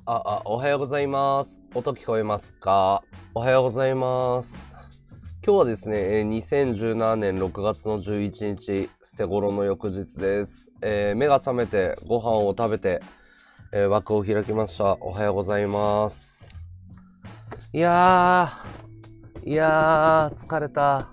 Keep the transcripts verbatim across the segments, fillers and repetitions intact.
あ、あ、おはようございます。音聞こえますか？おはようございます。今日はですね、にせんじゅうななねんろくがつのじゅういちにち、捨て頃の翌日です。えー、目が覚めてご飯を食べて、えー、枠を開きました。おはようございます。いやー、いやー、疲れた。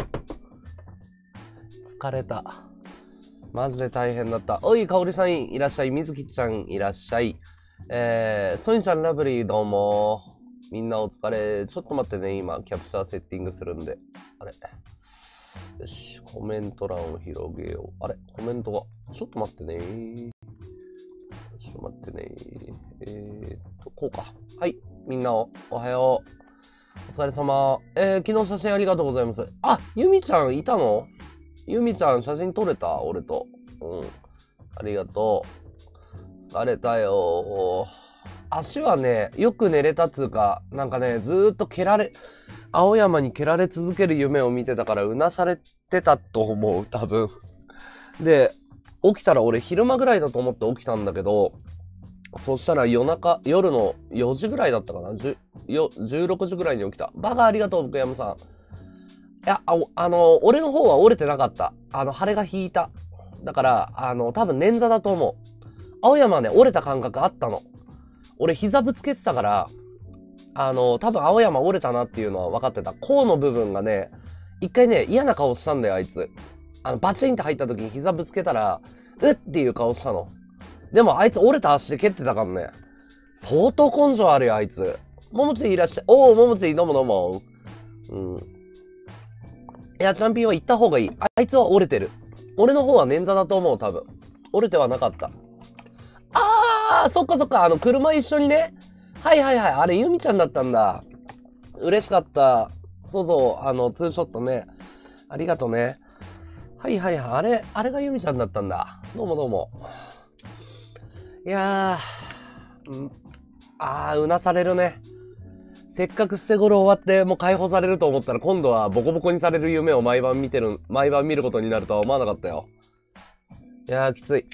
疲れた。マジで大変だった。おい、かおりさんいらっしゃい。みずきちゃんいらっしゃい。えー、ソニちゃんラブリーどうも。みんなお疲れ。ちょっと待ってね、今、キャプチャーセッティングするんで。あれ。よし、コメント欄を広げよう。あれ、コメントが。ちょっと待ってね。ちょっと待ってね。えーっと、こうか。はい、みんなお、おはよう。お疲れ様。えー、昨日写真ありがとうございます。あ、ゆみちゃんいたの？ゆみちゃん写真撮れた？俺と。うん。ありがとう。疲れたよ。足はね、よく寝れたっつうか、なんかね、ずーっと蹴られ、青山に蹴られ続ける夢を見てたから、うなされてたと思う、多分。で、起きたら俺昼間ぐらいだと思って起きたんだけど、そしたら夜中、夜のよじぐらいだったかな、じゅうろくじぐらいに起きた。バカありがとう、福山さん。いや、あ、あの、俺の方は折れてなかった。あの、腫れが引いた。だから、あの、多分捻挫だと思う。青山はね、折れた感覚あったの。俺膝ぶつけてたから、あの、多分青山折れたなっていうのは分かってた。甲の部分がね、一回ね、嫌な顔したんだよ、あいつ。あの、バチンって入った時に膝ぶつけたら、うっっていう顔したの。でもあいつ折れた足で蹴ってたからね。相当根性あるよ、あいつ。ももちいらっしゃい。おー、ももちどうもどうも。うん。いや、チャンピオンは行った方がいい。あいつは折れてる。俺の方は捻挫だと思う、多分。折れてはなかった。あー、そっかそっか、あの、車一緒にね。はいはいはい、あれ、ゆみちゃんだったんだ。嬉しかった。そうそう、あの、ツーショットね。ありがとね。はいはいはい、あれ、あれがゆみちゃんだったんだ。どうもどうも。いやー、んあー、うなされるね。せっかく捨て頃終わってもう解放されると思ったら今度はボコボコにされる夢を毎晩見てる、毎晩見ることになるとは思わなかったよ。いやー、きつい。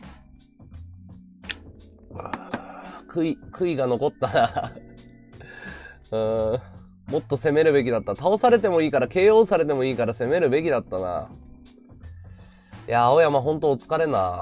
悔い、悔いが残ったな。うーん。もっと攻めるべきだった。倒されてもいいから、ケーオー されてもいいから攻めるべきだったな。いやー、青山ほんとお疲れな。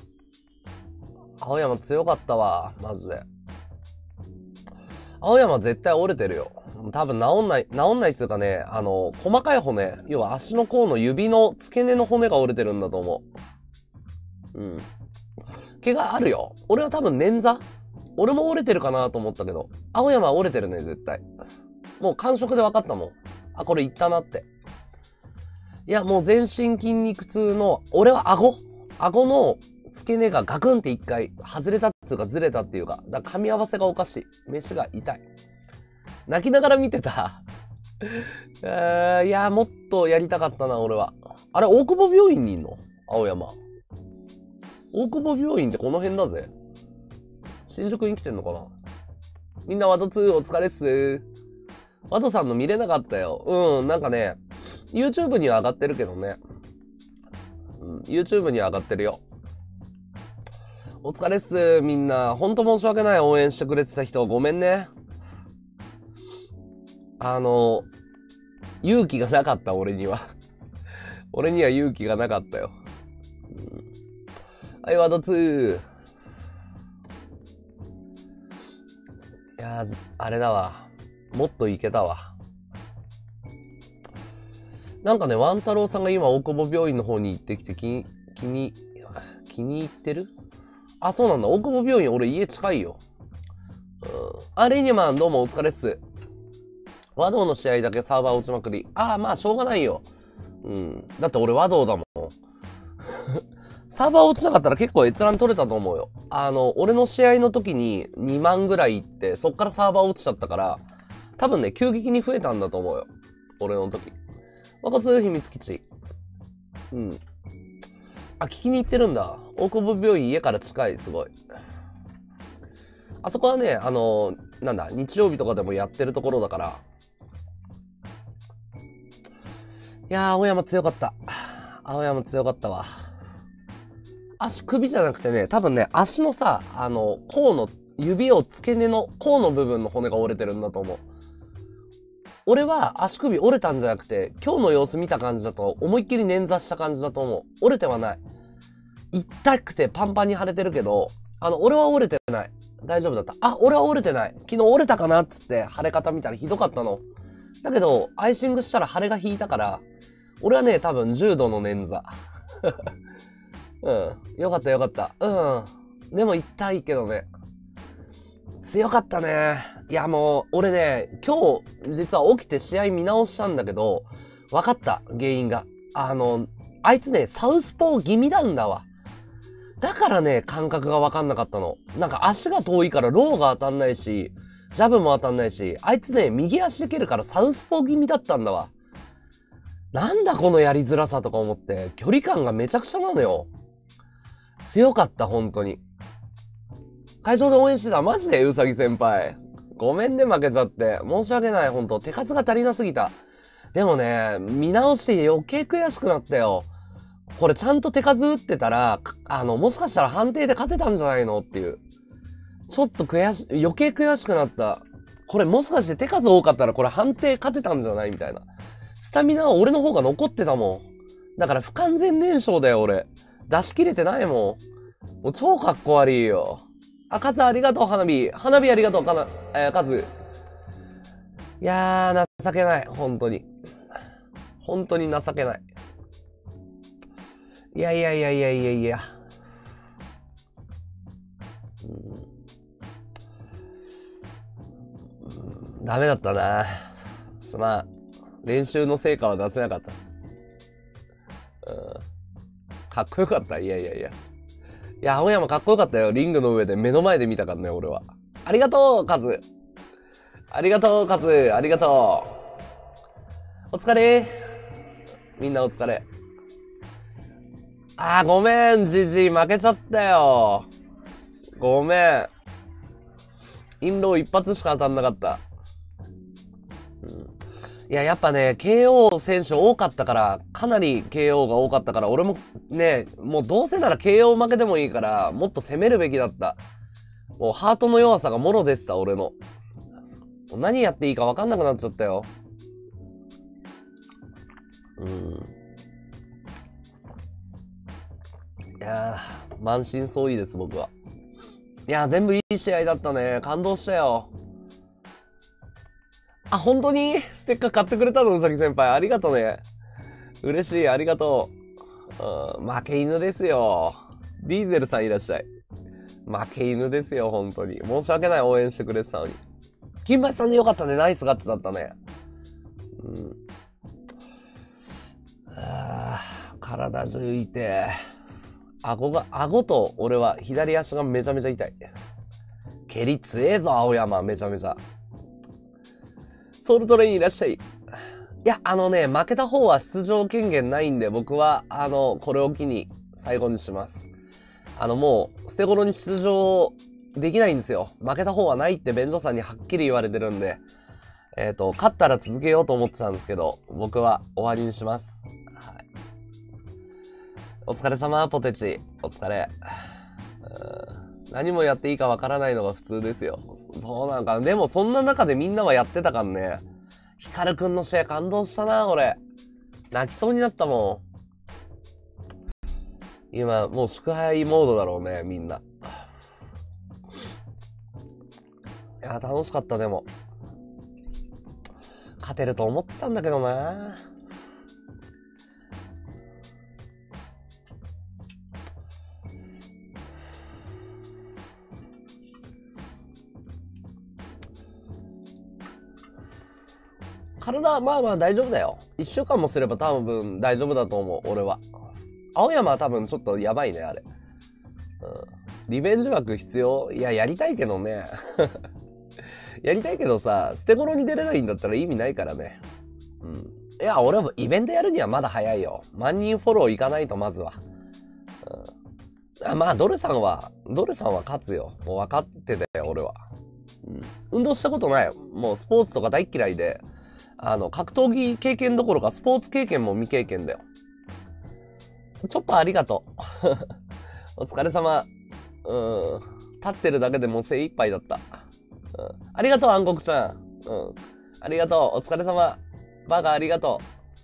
青山強かったわ。マジで。青山絶対折れてるよ。多分治んない、治んないっつうかね、あの、細かい骨、要は足の甲の指の付け根の骨が折れてるんだと思う。うん。怪我あるよ。俺は多分捻挫？俺も折れてるかなと思ったけど、青山は折れてるね、絶対。もう感触で分かったもん。あ、これいったなって。いや、もう全身筋肉痛の、俺は顎顎の付け根がガクンって一回外れたっつうかずれたっていうか、だから噛み合わせがおかしい。飯が痛い。泣きながら見てた。えー、いや、もっとやりたかったな、俺は。あれ、大久保病院にいんの？青山。大久保病院ってこの辺だぜ。新宿に来てんのかな？みんなワドツーお疲れっす。ワドさんの見れなかったよ。うん、なんかね、YouTube には上がってるけどね。うん、YouTube には上がってるよ。お疲れっす、みんな。ほんと申し訳ない。応援してくれてた人。ごめんね。あの、勇気がなかった、俺には。俺には勇気がなかったよ。うん、はい、ワドツー。いやー、あれだわ。もっといけたわ。なんかね、ワン太郎さんが今、大久保病院の方に行ってきて、気に、気に、気に入ってる？あ、そうなんだ。大久保病院、俺家近いよ。うん。あ、レイニマン、どうもお疲れっす。和道の試合だけサーバー落ちまくり。ああ、まあ、しょうがないよ。うん。だって俺和道だもん。サーバー落ちなかったら結構閲覧取れたと思うよ。あの、俺の試合の時ににまんぐらい行って、そっからサーバー落ちちゃったから、多分ね、急激に増えたんだと思うよ。俺の時。若津秘密基地。うん。あ、聞きに行ってるんだ。大久保病院家から近い、すごい。あそこはね、あの、なんだ、日曜日とかでもやってるところだから。いやー、青山強かった。青山強かったわ。足首じゃなくてね、多分ね、足のさ、あの、甲の指を付け根の甲の部分の骨が折れてるんだと思う。俺は足首折れたんじゃなくて、今日の様子見た感じだと思いっきり捻挫した感じだと思う。折れてはない。痛くてパンパンに腫れてるけど、あの、俺は折れてない。大丈夫だった。あ、俺は折れてない。昨日折れたかなっつって腫れ方見たらひどかったの。だけど、アイシングしたら腫れが引いたから、俺はね、多分重度の捻挫。うん。よかったよかった。うん。でも痛いけどね。強かったね。いやもう、俺ね、今日、実は起きて試合見直したんだけど、分かった、原因が。あの、あいつね、サウスポー気味なんだわ。だからね、感覚が分かんなかったの。なんか足が遠いからローが当たんないし、ジャブも当たんないし、あいつね、右足で蹴るからサウスポー気味だったんだわ。なんだこのやりづらさとか思って、距離感がめちゃくちゃなのよ。強かった、本当に。会場で応援してた。マジでうさぎ先輩。ごめんね、負けちゃって。申し訳ない、本当手数が足りなすぎた。でもね、見直して余計悔しくなったよ。これちゃんと手数打ってたら、あの、もしかしたら判定で勝てたんじゃないのっていう。ちょっと悔し、余計悔しくなった。これもしかして手数多かったらこれ判定勝てたんじゃないみたいな。スタミナは俺の方が残ってたもん。だから不完全燃焼だよ、俺。出し切れてないもん。もう超かっこ悪いよ。あ、カズありがとう、花火。花火ありがとう、かな、えー、カズ。いやー、情けない。本当に。本当に情けない。いやいやいやいやいやいや。うん、ダメだったな。すまん。練習の成果は出せなかった。うん、かっこよかった。いやいやいや。いや、青山かっこよかったよ。リングの上で目の前で見たからね、俺は。ありがとう、カズ。ありがとう、カズ。ありがとう。お疲れ。みんなお疲れ。あー、ごめん、ジジイ。負けちゃったよ。ごめん。インロー一発しか当たんなかった。うん、いや、やっぱね、ケーオー 選手多かったから、かなり ケーオー が多かったから、俺もね、もうどうせなら ケーオー 負けでもいいから、もっと攻めるべきだった。もうハートの弱さがもろでした、俺の。何やっていいか分かんなくなっちゃったよ。うん。いやー、満身創痍です、僕は。いやー、全部いい試合だったね。感動したよ。あ、本当にステッカー買ってくれたの、うさぎ先輩。ありがとね。嬉しい、ありがとう。うん、負け犬ですよ。ディーゼルさんいらっしゃい。負け犬ですよ、本当に。申し訳ない、応援してくれてたのに。金橋さんでよかったね。ナイスガッツだったね。うん。あー、体中痛い。顎が、顎と俺は左足がめちゃめちゃ痛い。蹴り強えぞ、青山。めちゃめちゃ。ソウルトレインいらっしゃい。いや、あのね、負けた方は出場権限ないんで、僕は、あの、これを機に最後にします。あの、もう、捨て頃に出場できないんですよ。負けた方はないって便所さんにはっきり言われてるんで、えっと、勝ったら続けようと思ってたんですけど、僕は終わりにします。はい。お疲れ様、ポテチ。お疲れ。何もやっていいかわからないのが普通ですよ。そうなんかな。でもそんな中でみんなはやってたからね。ヒカルくんの試合感動したな、俺。泣きそうになったもん。今、もう祝杯モードだろうね、みんな。いや、楽しかった、でも。勝てると思ってたんだけどな。体はまあまあ大丈夫だよ。一週間もすれば多分大丈夫だと思う、俺は。青山は多分ちょっとやばいね、あれ。うん。リベンジ枠必要？いや、やりたいけどね。やりたいけどさ、捨て頃に出れないんだったら意味ないからね。うん。いや、俺はイベントやるにはまだ早いよ。万人フォローいかないと、まずは。うん。あ、まあ、ドルさんは、ドルさんは勝つよ。もう分かってたよ、俺は。うん。運動したことないよ。もうスポーツとか大嫌いで、あの、格闘技経験どころかスポーツ経験も未経験だよ。チョッパーありがとう。お疲れ様。うん。 立ってるだけでもう精一杯だった。うん。ありがとう、暗黒ちゃん。うん。ありがとう。お疲れ様。バカありがと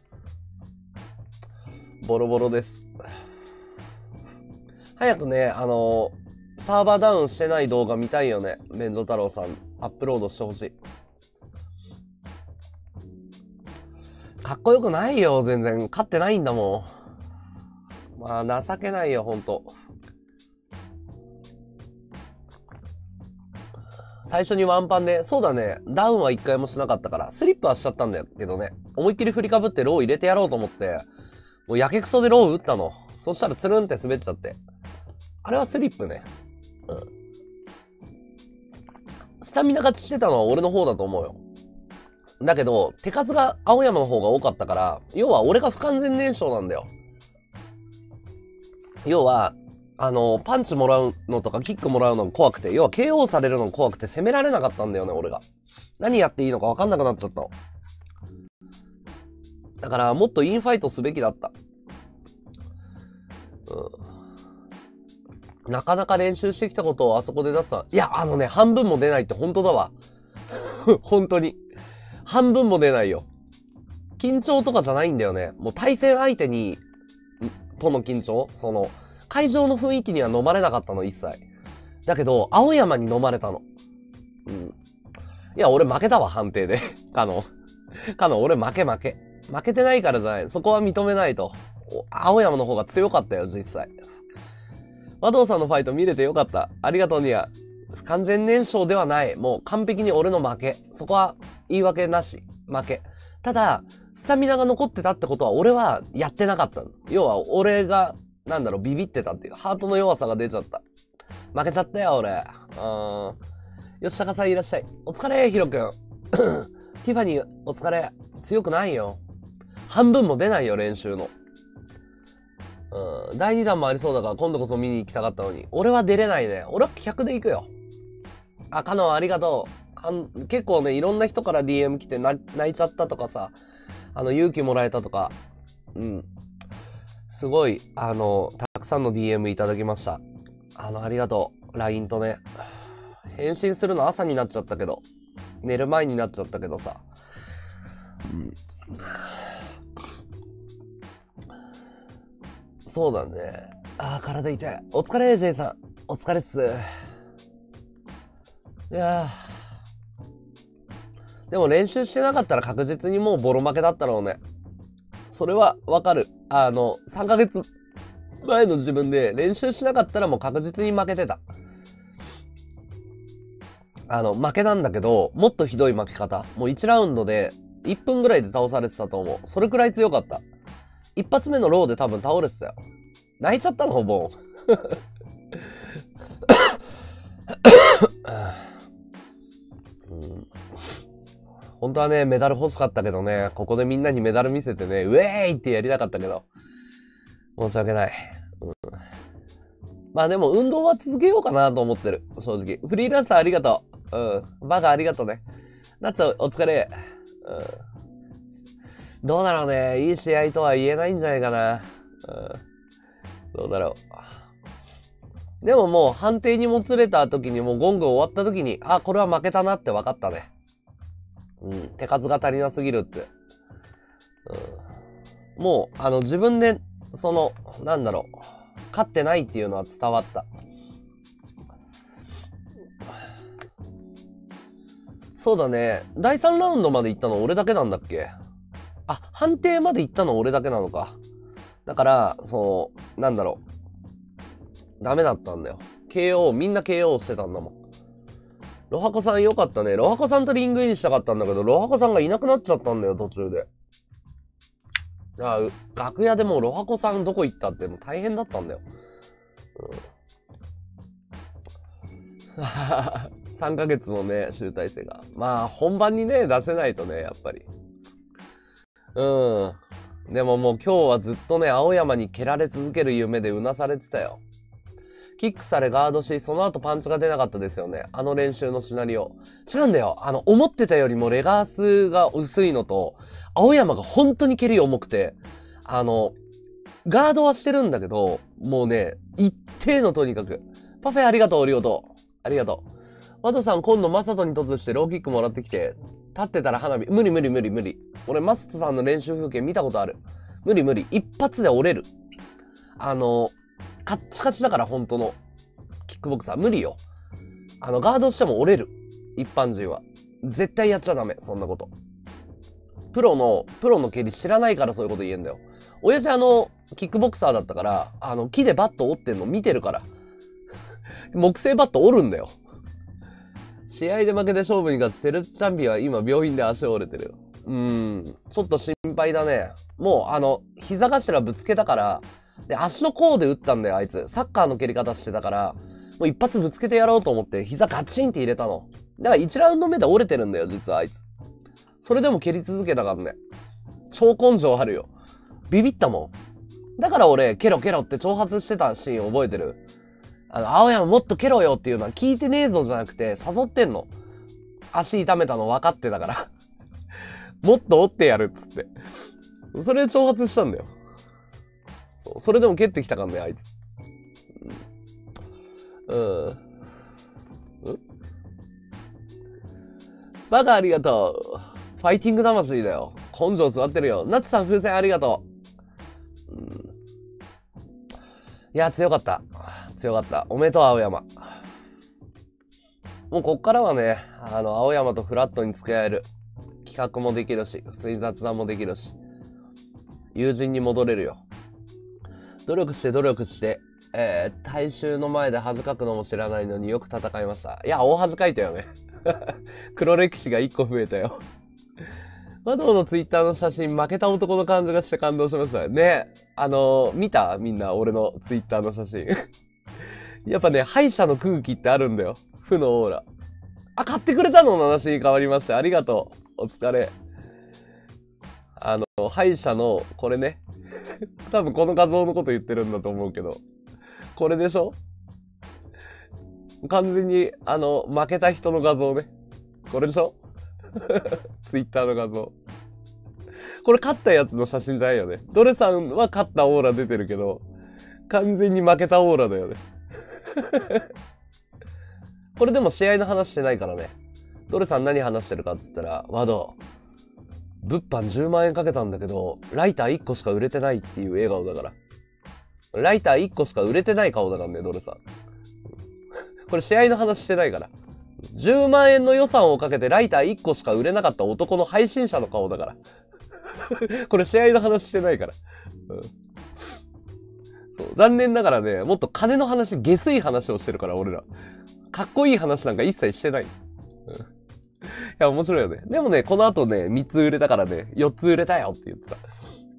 う。ボロボロです。早くね、あのー、サーバーダウンしてない動画見たいよね。メンド太郎さん、アップロードしてほしい。かっこよくないよ、全然。勝ってないんだもん。まあ、情けないよ、ほんと。最初にワンパンで、そうだね、ダウンは一回もしなかったから、スリップはしちゃったんだけどね。思いっきり振りかぶってロー入れてやろうと思って、もうやけくそでロー打ったの。そしたらつるんって滑っちゃって。あれはスリップね。うん。スタミナ勝ちしてたのは俺の方だと思うよ。だけど、手数が青山の方が多かったから、要は俺が不完全燃焼なんだよ。要は、あの、パンチもらうのとかキックもらうのが怖くて、要は ケーオー されるのが怖くて攻められなかったんだよね、俺が。何やっていいのか分かんなくなっちゃったの。だから、もっとインファイトすべきだった。うん。なかなか練習してきたことをあそこで出すわ。いや、あのね、半分も出ないって本当だわ。本当に。半分も出ないよ。緊張とかじゃないんだよね。もう対戦相手に、との緊張その、会場の雰囲気には飲まれなかったの、一切。だけど、青山に飲まれたの。うん。いや、俺負けたわ、判定で。かの。かの、俺負け負け。負けてないからじゃない。そこは認めないと。青山の方が強かったよ、実際。和道さんのファイト見れてよかった。ありがとう、ニア。不完全燃焼ではない。もう完璧に俺の負け。そこは言い訳なし。負け。ただ、スタミナが残ってたってことは俺はやってなかったの。要は俺が、なんだろう、ビビってたっていう。ハートの弱さが出ちゃった。負けちゃったよ、俺。うーん。吉高さんいらっしゃい。お疲れ、ヒロくん。ティファニー、お疲れ。強くないよ。半分も出ないよ、練習の。うん。だいにだんもありそうだから今度こそ見に行きたかったのに。俺は出れないね。俺はひゃくで行くよ。あ、カノンありがとう。結構ね、いろんな人から ディーエム 来て泣いちゃったとかさ、あの、勇気もらえたとか、うん。すごい、あの、たくさんの ディーエム いただきました。あの、ありがとう。ライン とね。返信するの朝になっちゃったけど、寝る前になっちゃったけどさ。うん。そうだね。あー、体痛い。お疲れ、ジェイさん。お疲れっす。いやー。でも練習してなかったら確実にもうボロ負けだったろうね。それはわかる。あの、さんかげつまえの自分で練習しなかったらもう確実に負けてた。あの、負けなんだけど、もっとひどい負け方。もういちラウンドでいっぷんぐらいで倒されてたと思う。それくらい強かった。一発目のローで多分倒れてたよ。泣いちゃったの、もう。うん、本当はね、メダル欲しかったけどね、ここでみんなにメダル見せてね、ウェーイってやりたかったけど、申し訳ない。うん、まあでも運動は続けようかなと思ってる、正直。フリーランサーありがとう。うん。バカありがとうね。ナッツお疲れ。うん。どうだろうね。いい試合とは言えないんじゃないかな。うん。どうだろう。でももう判定にもつれた時にもうゴング終わった時に、あ、これは負けたなって分かったね。うん。手数が足りなすぎるって。うん。もう、あの、自分で、その、なんだろう。勝ってないっていうのは伝わった。そうだね。だいさんラウンドまで行ったの俺だけなんだっけ？あ、判定まで行ったの俺だけなのか。だから、その、なんだろう。ダメだったんだよ。ケーオー、みんな ケーオー してたんだもん。ロハコさんよかったね。ロハコさんとリングインしたかったんだけど、ロハコさんがいなくなっちゃったんだよ、途中で。あ、楽屋でもうロハコさんどこ行ったってもう大変だったんだよ。うん、さんかげつのね、集大成が。まあ、本番にね、出せないとね、やっぱり。うん。でももう今日はずっとね、青山に蹴られ続ける夢でうなされてたよ。キックされガードし、その後パンチが出なかったですよね。あの練習のシナリオ。違うんだよ。あの、思ってたよりもレガースが薄いのと、青山が本当に蹴り重くて、あの、ガードはしてるんだけど、もうね、一定のとにかく。パフェありがとう、オリオと。 ありがとう。ワトさん、今度マサトに突してローキックもらってきて、立ってたら花火。無理無理無理無理。俺、マストさんの練習風景見たことある。無理無理。一発で折れる。あの、カッチカチだから、本当の。キックボクサー。無理よ。あの、ガードしても折れる。一般人は。絶対やっちゃダメ。そんなこと。プロの、プロの蹴り知らないからそういうこと言えんだよ。親父あの、キックボクサーだったから、あの、木でバット折ってんの見てるから。木製バット折るんだよ。試合で負けて勝負に勝つテルチャンピは今病院で足折れてるよ。うーん。ちょっと心配だね。もうあの、膝頭ぶつけたから、で、足の甲で打ったんだよ、あいつ。サッカーの蹴り方してたから、もう一発ぶつけてやろうと思って、膝ガチンって入れたの。だからいちラウンド目で折れてるんだよ、実はあいつ。それでも蹴り続けたからね。超根性あるよ。ビビったもん。だから俺、ケロケロって挑発してたシーン覚えてる？あの、青山もっと蹴ろよっていうのは聞いてねえぞじゃなくて、誘ってんの。足痛めたの分かってたから。もっと折ってやるっつって。それで挑発したんだよ。そう。それでも蹴ってきたからね、あいつ。うん。うん。バカありがとう。ファイティング魂だよ。根性座ってるよ。ナッツさん風船ありがとう。うん、いや、強かった。強かった。おめでとう、青山。もうこっからはね、あの、青山とフラットに付き合える。企画もできるし、普通に雑談もできるし。友人に戻れるよ。努力して努力して、えー、大衆の前で恥かくのも知らないのによく戦いました。いや、大恥かいたよね。黒歴史が一個増えたよ。マドのツイッターの写真、負けた男の感じがして感動しましたね。あのー、見た？みんな、俺のツイッターの写真。やっぱね、敗者の空気ってあるんだよ。負のオーラ。あ、買ってくれたのの話に変わりまして、ありがとう。お疲れ。あの、敗者の、これね。多分この画像のこと言ってるんだと思うけど。これでしょ？完全に、あの、負けた人の画像ね。これでしょ？ツイッターの画像。これ勝ったやつの写真じゃないよね。ドレさんは勝ったオーラ出てるけど、完全に負けたオーラだよね。これでも試合の話してないからね。ドレさん何話してるかっつったら、ワド、物販じゅうまんえんかけたんだけど、ライターいっこしか売れてないっていう笑顔だから。ライターいっこしか売れてない顔だからね、ドレさん。これ試合の話してないから。じゅうまんえんの予算をかけてライターいっこしか売れなかった男の配信者の顔だから。これ試合の話してないから。うん、そう残念ながらね、もっと金の話、下水話をしてるから、俺ら。かっこいい話なんか一切してない。うん、いや、面白いよね。でもね、この後ね、みっつ売れたからね、よっつ売れたよって言ってた。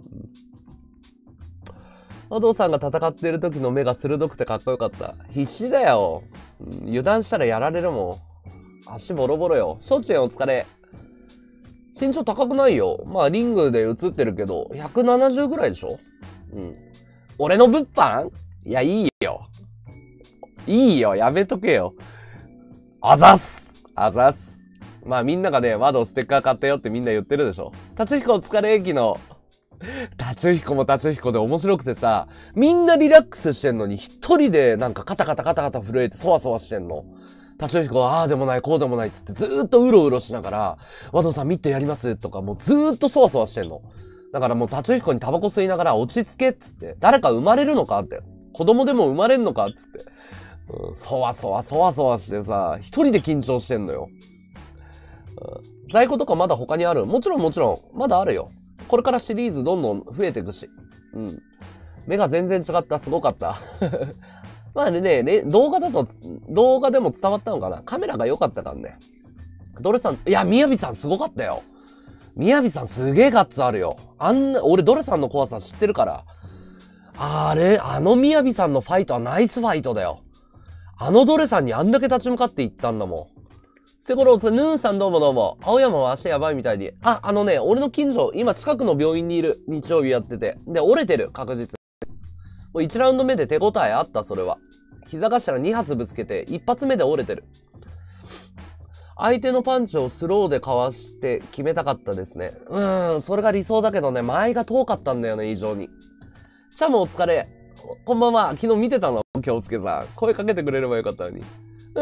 アドさんが戦ってる時の目が鋭くてかっこよかった。必死だよ。うん、油断したらやられるもん。足ボロボロよ。ショーチェンお疲れ。身長高くないよ。まあリングで映ってるけど、ひゃくななじゅうぐらいでしょ？うん。俺の物販？いや、いいよ。いいよ。やめとけよ。あざっす。あざっす。まあみんながね、ワドステッカー買ったよってみんな言ってるでしょ。達彦お疲れ駅の。達彦も達彦で面白くてさ、みんなリラックスしてんのに一人でなんかカタカタカタカタ震えてそわそわしてんの。達彦はああでもないこうでもないっつってずーっとうろうろしながら、和道さんミットやりますとかもうずーっとそわそわしてんの。だからもう達彦にタバコ吸いながら落ち着けっつって、誰か生まれるのかって。子供でも生まれんのかっつって。うん、そわそわそわそわしてさ、一人で緊張してんのよ。うん、在庫とかまだ他にある？もちろんもちろん、まだあるよ。これからシリーズどんどん増えていくし。うん。目が全然違った。すごかった。まあね、ね、動画だと、動画でも伝わったのかな？カメラが良かったからね。ドレさん、いや、みやびさんすごかったよ。みやびさんすげえガッツあるよ。あんな、俺ドレさんの怖さ知ってるから。あれ、あのみやびさんのファイトはナイスファイトだよ。あのドレさんにあんだけ立ち向かっていったんだもん。ステゴローズ、ヌーンさんどうもどうも。青山は足やばいみたいに。あ、あのね、俺の近所、今近くの病院にいる。日曜日やってて。で、折れてる、確実。もういちラウンド目で手応えあった、それは。膝頭に発ぶつけて、いち発目で折れてる。相手のパンチをスローでかわして決めたかったですね。うーん、それが理想だけどね、前が遠かったんだよね、異常に。シャムお疲れ。こんばんは。昨日見てたの、京介さん。声かけてくれればよかったのに。うん。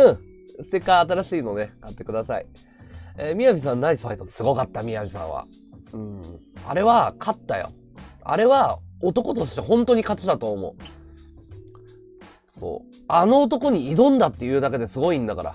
ステッカー新しいのね、買ってください。えー、みやびさんナイスファイト。すごかった、みやびさんは。うん。あれは、勝ったよ。あれは、男として本当に勝ちだと思う。そう。あの男に挑んだっていうだけですごいんだから。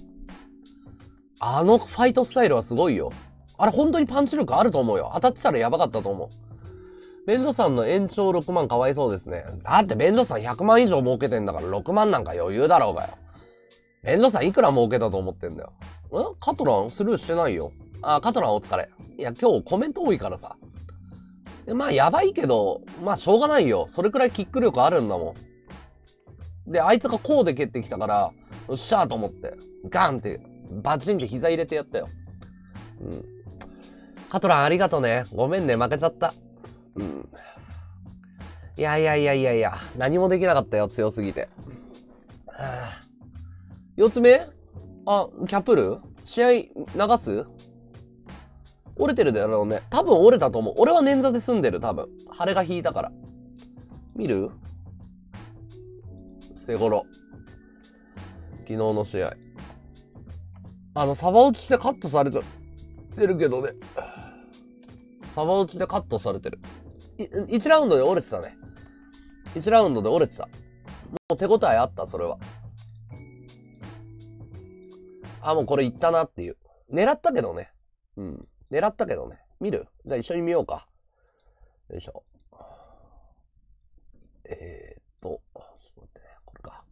あのファイトスタイルはすごいよ。あれ本当にパンチ力あると思うよ。当たってたらやばかったと思う。便所さんの延長ろくまんかわいそうですね。だって便所さんひゃくまん以上儲けてんだからろくまんなんか余裕だろうがよ。便所さんいくら儲けたと思ってんだよ。んカトランスルーしてないよ。あ、カトランお疲れ。いや、今日コメント多いからさ。まあ、やばいけど、まあ、しょうがないよ。それくらいキック力あるんだもん。で、あいつがこうで蹴ってきたから、よっしゃーと思って、ガンって、バチンって膝入れてやったよ。うん。カトランありがとね。ごめんね、負けちゃった。うん。いやいやいやいやいや、何もできなかったよ、強すぎて。はあ、四つ目あ、キャップル試合流す折れてるだろうね。多分折れたと思う。俺は捻挫で済んでる、多分。腫れが引いたから。見る捨て頃。昨日の試合。あの、サバ打ちでカットされてるけどね。サバ打ちでカットされてる。いちラウンドで折れてたね。いちラウンドで折れてた。もう手応えあった、それは。あ、もうこれいったなっていう。狙ったけどね。うん。狙ったけどね。見る？じゃあ一緒に見ようか。よいしょ。えーっと、ちょっと待ってね。これか。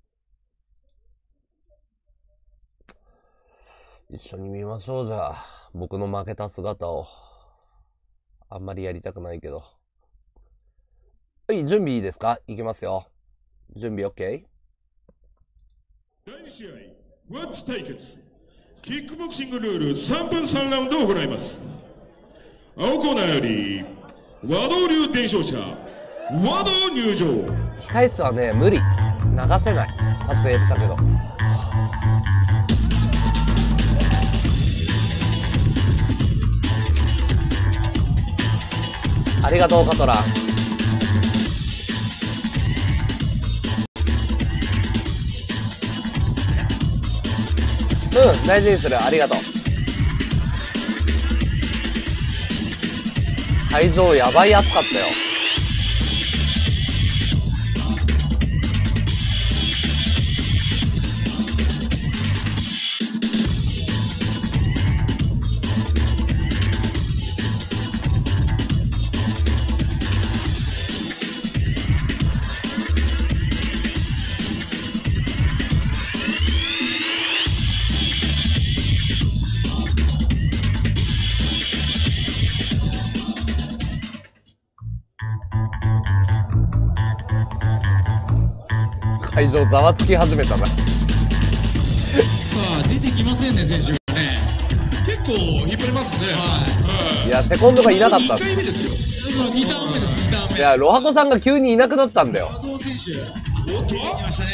一緒に見ましょう、じゃあ。僕の負けた姿を。あんまりやりたくないけど。はい、準備いいですか？いきますよ。準備 OK？ だいに試合、ワッチ対決。キックボクシングルールさんぷんさんラウンドを行います。青コーナーより和道流伝承者和道入場。 控室はね、無理。流せない。撮影したけど。ありがとう、カトラン。うん、大事にする。ありがとう。会場やばい暑かったよ。会場ざわつき始めたな。さあ出てきませんね、選手がね。 結構引っ張りますね。 はい。 いや、セコンドがいなかった。 にかいめですよ。 にターン目です、にターン目。 いや、ロハコさんが急にいなくなったんだよ。 加藤選手、おっと出てきましたね。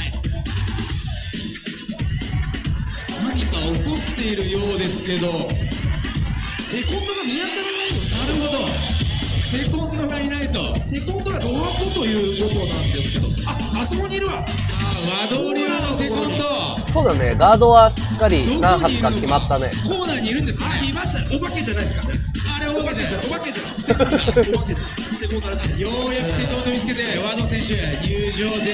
はい。何か起こっているようですけど、 セコンドが見当たらないの。 なるほど。セコンドがいないと。 セコンドがドアコということなんですけど、あ、あそこにいるわ。 あ、和道流のセコンド。 そうだね、ガードはしっかり何発か決まったね。 コーナーにいるんですね。 あ、いました。お化けじゃないですか。 あれお化けじゃん。 お化けじゃん。お化けじゃん。お化けじゃん。セコンドだね。 ようやくセコンド見つけて、和道選手入場です。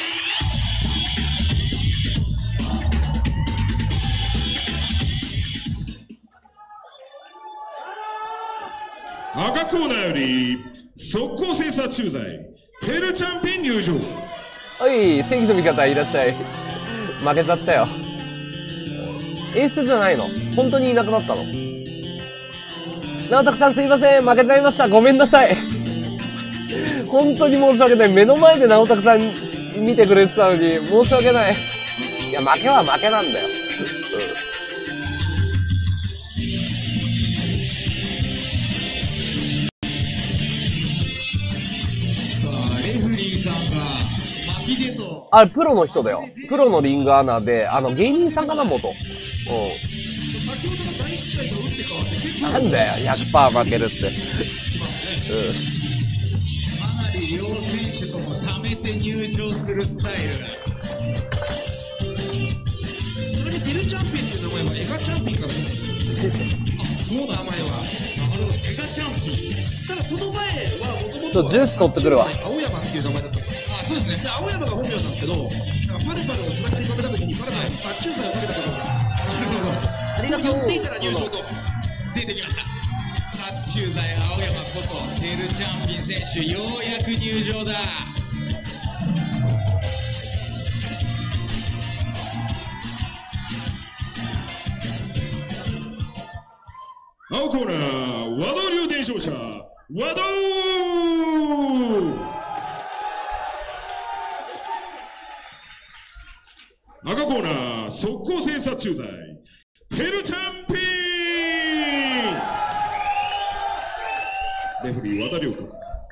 赤コーナーより速攻精査駐在テルチャンピン入場。 はい、正義の味方いらっしゃい。負けちゃったよ。エースじゃないの？本当にいなくなったの？直拓さんすいません、負けちゃいました。ごめんなさい。本当に申し訳ない。目の前で直拓さん見てくれてたのに申し訳ない。いや、負けは負けなんだよ。うんあれ、プロの人だよ。プロのリングアナで、あの、芸人さんかな、元。うん。なんだよ、ひゃくパーセント負けるって。うん。 かなり両選手とも溜めて入場するスタイル。 しいっすよ。 そうだ、名前は。あの、メガチャンピン。ただその前は、もともちょっとジュース取ってくるわ。 青山っていう名前だったんですよ。 あ、そうですね。 で、青山が本名なんですけど、なんかパルパルを自宅に止めた時に、パルパルに殺虫剤をかけたことが、 ありがとう。 言っていたら入賞と。 出てきました。殺虫剤青山ことテルチャンピン選手、ようやく入場だ。 青コーナー、和道流伝承者、和道。赤コーナー、速攻性殺虫剤、テルチャンピン。レフリー、和田亮君。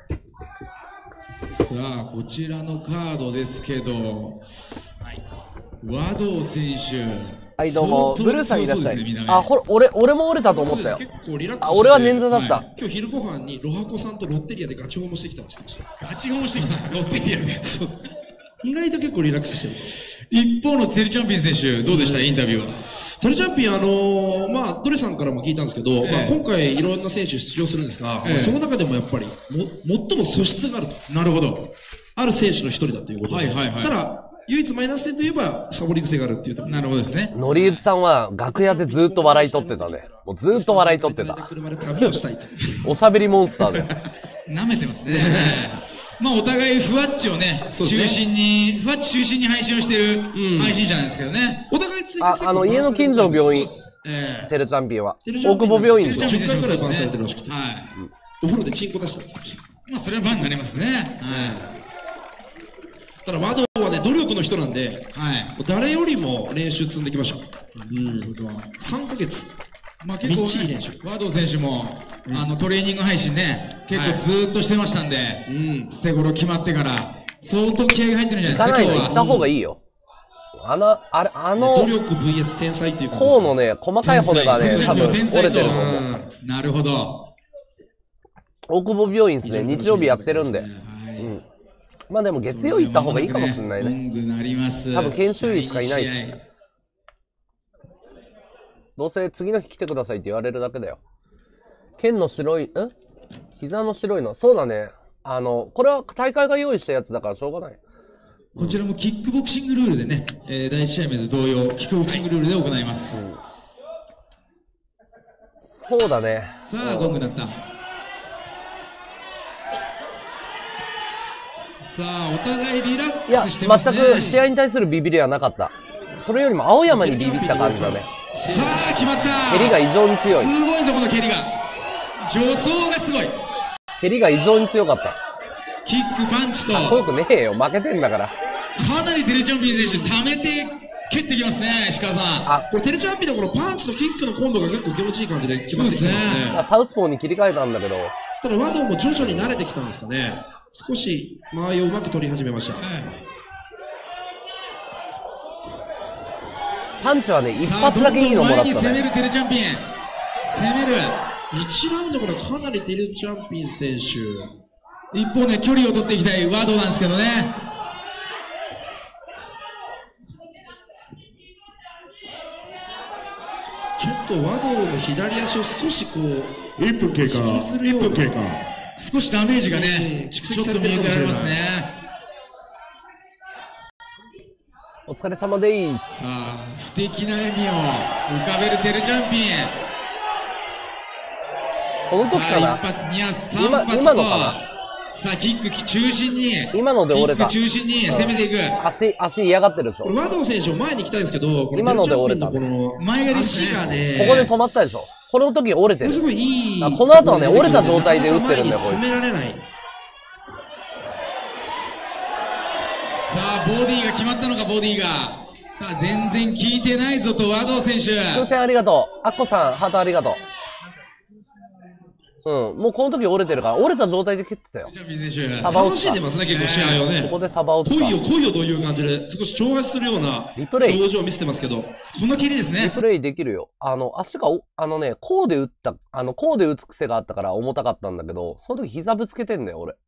さあ、こちらのカードですけど、和道選手。 はい、どうも。 相当ブルーさんいらっしゃい。 強そうですね見た目あ、ほら、俺、俺も折れたと思ったよ。 結構リラックスしてあ、俺は捻挫だった。 は今日昼ご飯にロハコさんとロッテリアでガチホモしてきたんですよ。 ガチホモしてきた、ロッテリアで。 そう。意外と結構リラックスしてる。 一方のテルチャンピン選手、どうでした、インタビューは。 テルチャンピン、あのー、まあ、ドレさんからも聞いたんですけど、 ええまあ、今回いろんな選手出場するんですが、 ええまあその中でもやっぱり、も、最も素質があると。 なるほど。 ある選手の一人だということで。 はいはいはいただ、唯一マイナス点といえば、サボり癖があるっていうところ。 なるほどですね。 のりゆきさんは楽屋でずっと笑い取ってたね。もうずっと笑い取ってた。 車で旅をしたいと。 おしゃべりモンスターだよ。 舐めてますね。まあ、お互いふわっちをね、 そうですね中心に、ふわっち中心に配信をしてるん配信者なんですけどね。 お互いついあ、あの、家の近所の病院、 ええテルチャンピオンは。 テルチャンピオン大久保病院テルでしょ。 チャンピン選手もそうじゅっかいぐらいバンされですねてるらしくて。 はい。 お風呂でチンコ出したんですよ。 まあ、それはバンになりますね。 ただ、和道はね、努力の人なんで、 はい。はい。 誰よりも練習積んできました。うん。さんかげつ。 まあ結構、 みっちり練習ね、和道選手も、あの、トレーニング配信ね、結構ずーっとしてましたんで、 うん。 捨て頃決まってから、相当気合が入ってるんじゃ行かないですか、 ないの行った方がいいよ。あの、あれ、あの努、力 ブイエス 天才っていうことです甲のね、細かい骨がね、 天才多分折天才れてると思う。 うんなるほど。 大久保病院ですね。日曜日やってるんで。 はいうん。まあでも月曜行った方がいいかもしれないね。 ロングなります。 多分研修医しかいないしだいに試合どうせ次の日来てくださいって言われるだけだよ。剣の白い、ん膝の白いの。そうだね。あの、これは大会が用意したやつだからしょうがない。 こちらもキックボクシングルールでね、えー、だいいち試合目と同様、キックボクシングルールで行います。 そうだね。 さあ、ゴング鳴った。さあ、お互いリラッいや、 クスしてますね。 全く試合に対するビビりはなかった。それよりも青山にビビった感じだね。 さあ、決まった。 蹴りが異常に強い。 すごいぞ、この蹴りが。助走がすごい。 蹴りが異常に強かった。 キック、パンチと、 かっこよくねえよ。負けてんだから。 かなりテレチャンピン選手、溜めて蹴ってきますね、石川さん。 あ、 これテルチャンピのこのパンチとキックのコンボが結構気持ちいい感じで決まってきてますそうですね。 サウスポーに切り替えたんだけど、 ただ和道も徐々に慣れてきたんですかね。少し間合いをうまく取り始めました。 パンチはね、一さあ発だけいいのもらったどんどん前に攻めね。 るテレチャンピン。攻める。 いちラウンドからかなりテルチャンピン選手、 一方ね、距離を取っていきたいワードなんですけどね。 ちょっと和道の左足を少しこう、 いっぷん経過。 引きずるようないっぷん経過。 少しダメージがうんね、 蓄ちょっと積されて見受けられまするかもしれないね。 お疲れ様でーす。 さあ、不敵な笑みを浮かべるテルチャンピン。 この時さあ、 かな一発、二発、三今発と。 今のかなさあ、キック中心に。 今ので折れたキック中心に攻めていく。 足、足嫌がってるでしょ。 これ和道選手を前に行きたいんですけど、この今ので折れたテルチャンピンのこの前がですね足がね、 ここで止まったでしょ。この時折れてるものす。ごいいい。 あこの後はね折れた状態で打ってるんだよなかなか前に詰められない。 さあ、ボディが決まったのか、ボディが。さあ、全然効いてないぞと、和道選手。 風船ありがとう。アッコさん、ハートありがとう。うん。もうこの時折れてるから、折れた状態で蹴ってたよ。 チャンピオン選手。 サバ楽しんでますね、結構試合をね。 ここでサバを使う。 来いよ来いよという感じで、少し挑発するようなリプレイ表情を見せてますけど。 この蹴りですね。 リプレイできるよ。あの、足がお、あのね、こうで打った、あの、こうで打つ癖があったから重たかったんだけど、その時膝ぶつけてんだよ、俺。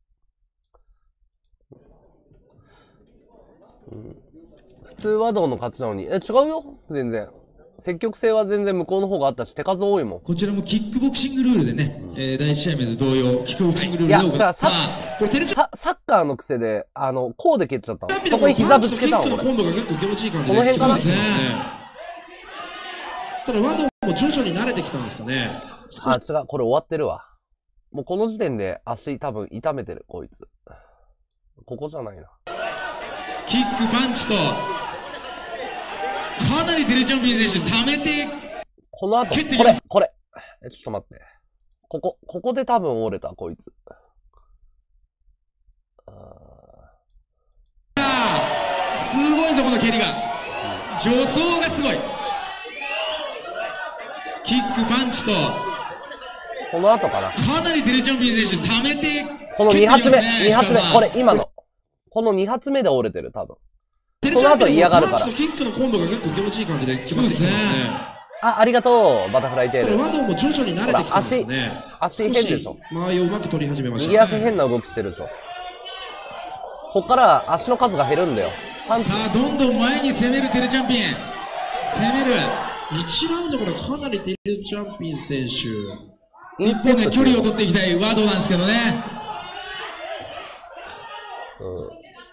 うん、普通和道の勝ちなのに、え、違うよ全然。 積極性は全然向こうの方があったし、手数多いもん。 こちらもキックボクシングルールでね、うん、えー、だいいち試合目で同様、キックボクシングルールで。 いや、じゃあ、サッカーの癖で、あの、こうで蹴っちゃったの。そこに膝ぶつけたの、俺。この辺かな？ ただ、ワドも徐々に慣れてきたんですかね。 あ、違う、これ終わってるわ。もうこの時点で足多分痛めてる、こいつ。ここじゃないな。 キック、パンチと、かなりテレチャンピン選手、溜めて、 この後、これ、これ。え、ちょっと待って。ここ、ここで多分折れた、こいつ。 あすごいぞ、この蹴りが。助走がすごい。キック、パンチと、 この後かな。 かなりテレチャンピン選手、溜めて、 このに発目、に発目、これ、今の。このに発目で折れてる、多分。その後嫌がるから。 キックのコンボが結構気持ちいい感じで決まってきてますね。 あ、ありがとう、バタフライテール。 ワドも徐々に慣れてきたんですね。 足、足変でしょ。 間合いをうまく取り始めました。 右足変な動きしてるでしょ。こっから足の数が減るんだよ。 さあ、どんどん前に攻めるテレチャンピン。攻める。 いちラウンドからかなりテレチャンピン選手。 一方で距離を取っていきたいワードなんですけどね。 うん、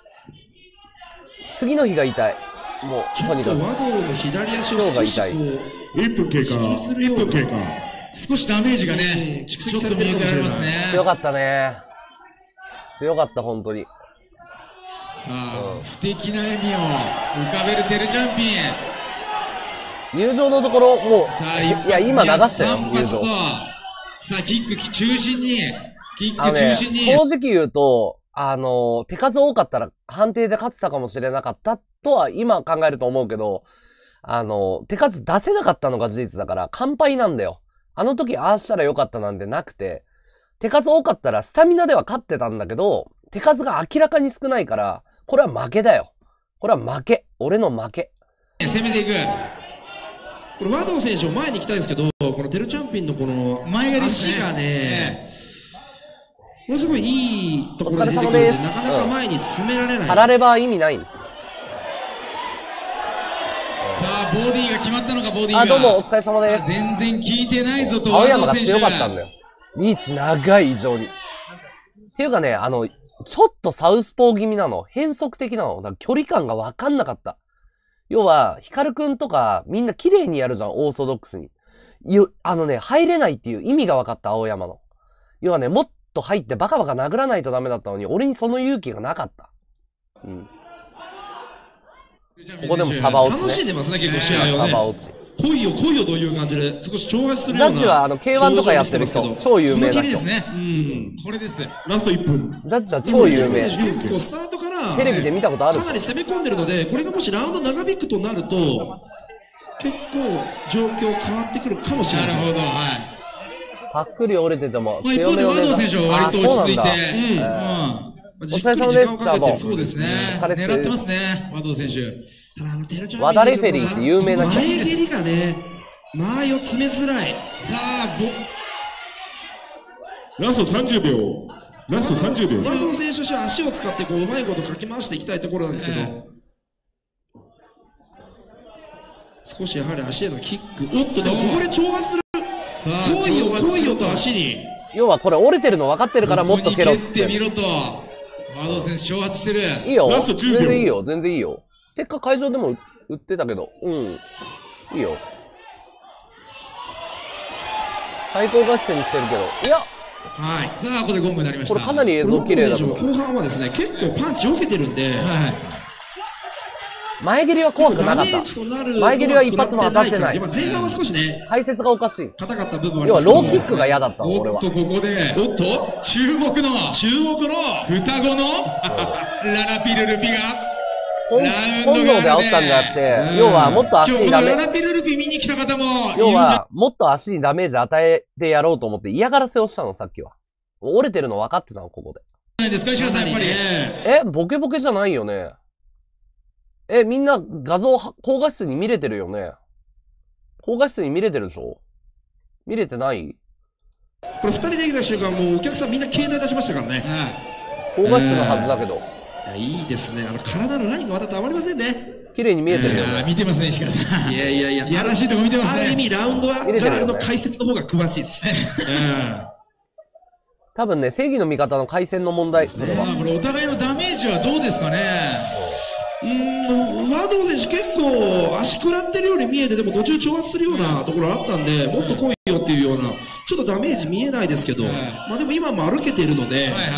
次の日が痛い。もう、とにかく。 ワドの左足を少し痛い。 いっぷん経過。いっぷん経過。 少しダメージがね、ちょっと見受けられますね。 強かったね。強かった、本当に。 さあ、うん、不敵な笑みを浮かべるテレチャンピン。 入場のところ、もう、 さあ、 いや、今流したよ、入場。 さあ、キック中心に、キック中心に。 ね、正直言うと、あの、手数多かったら判定で勝ってたかもしれなかったとは今考えると思うけど、あの、手数出せなかったのが事実だから完敗なんだよ。あの時ああしたらよかったなんてなくて、手数多かったらスタミナでは勝ってたんだけど、手数が明らかに少ないから、これは負けだよ。これは負け。俺の負け。 攻めていく。 これ、ワド選手も前に行きたいんですけど、このテルチャンピンのこの足がね、ものすごいいいところで出てくるんで、なかなか前に進められない。 たられば意味ない。 さあ、ボディが決まったのか、ボディが。 あ、どうも、お疲れ様です。 全然効いてないぞと、 青山が強かったんだよ。リーチ長い、異常に。っていうかね、あの、ちょっとサウスポー気味なの。変則的なの。だから距離感がわかんなかった。要は、ヒカルくんとか、みんな綺麗にやるじゃん、オーソドックスに。よ、あのね、入れないっていう意味が分かった、青山の。要はね、もっと入ってバカバカ殴らないとダメだったのに、俺にその勇気がなかった。うん。ここでもサバ落ち、ね。 楽しんでますね、結構試合をね。 サバ落ち。 来いよ来いよという感じで、少し挑発するような。 ジャッジはあの、ケーワン とかやってる人、超有名な人。 ですね。うん。これです。 ラストいっぷん。 ジャッジは超有名。 結構スタートからテレビで見たことある。 かなり攻め込んでるので、これがもしラウンド長引くとなると、結構状況変わってくるかもしれない。 なるほど、はい。 パックリ折れてても、 まあ、一方でワド選手は割と落ち着いて、うん。 お疲れ様です、チャーボン。 そうですね。狙ってますね、ワド選手。 ただあのテルチャンピンワダレフェリーって有名な前蹴りがね、間合いを詰めづらい。 さあ、ぼラストさんじゅうびょう。ラストさんじゅうびょう。 ワド選手としては足を使ってこううまいことかき回していきたいところなんですけど、ね、少しやはり足へのキック。おっと、でもここで挑発する。来いよ来いよと足に。 要はこれ折れてるの分かってるからもっと蹴ろって。 蹴ってみろと。ワド選手挑発してる。 いいよ。全然いいよ。全然いいよ。ステッカー会場でも売ってたけど。うん。いいよ。最高合戦にしてるけど。いや。 はい。さあ、ここでゴングになりました。 これかなり映像綺麗だと思う。 後半はですね、結構パンチを受けてるんで。はい。 前蹴りは怖くなかった。前蹴りは一発も当たってない。 前半は少しね、 解説がおかしい。 硬かった部分は要はローキックが嫌だったの、俺は。 おっと、ここで、おっと、注目の、 注目の、 双子の、ララピルルピが、 本能で煽ったんじゃなくて、要はもっと足にダメージ。 ララピルルピ見に来た方も、 要は、もっと足にダメージ与えてやろうと思って嫌がらせをしたの、さっきは。折れてるの分かってたの、ここで。 何ですか、石川さん、やっぱり。 え、ボケボケじゃないよね。え、みんな画像、高画質に見れてるよね。高画質に見れてるでしょ？見れてない？ これ二人できた瞬間、もうお客さんみんな携帯出しましたからね。 高画質のはずだけど。 いいですね。あの体のラインがまたたまりませんね。 綺麗に見えてるよね。 見てますね、石川さん。 いやいやいや、 やらしいとこ見てますね。 ある意味、ラウンドはガールの解説の方が詳しいです。 多分ね、正義の味方の回線の問題。それは。 これお互いのダメージはどうですかね。 うーん、ワード選手結構足食らってるように見えて、でも途中挑発するようなところあったんで、もっと来いよっていうような、ちょっとダメージ見えないですけど、まあでも今も歩けてるので、はいはい。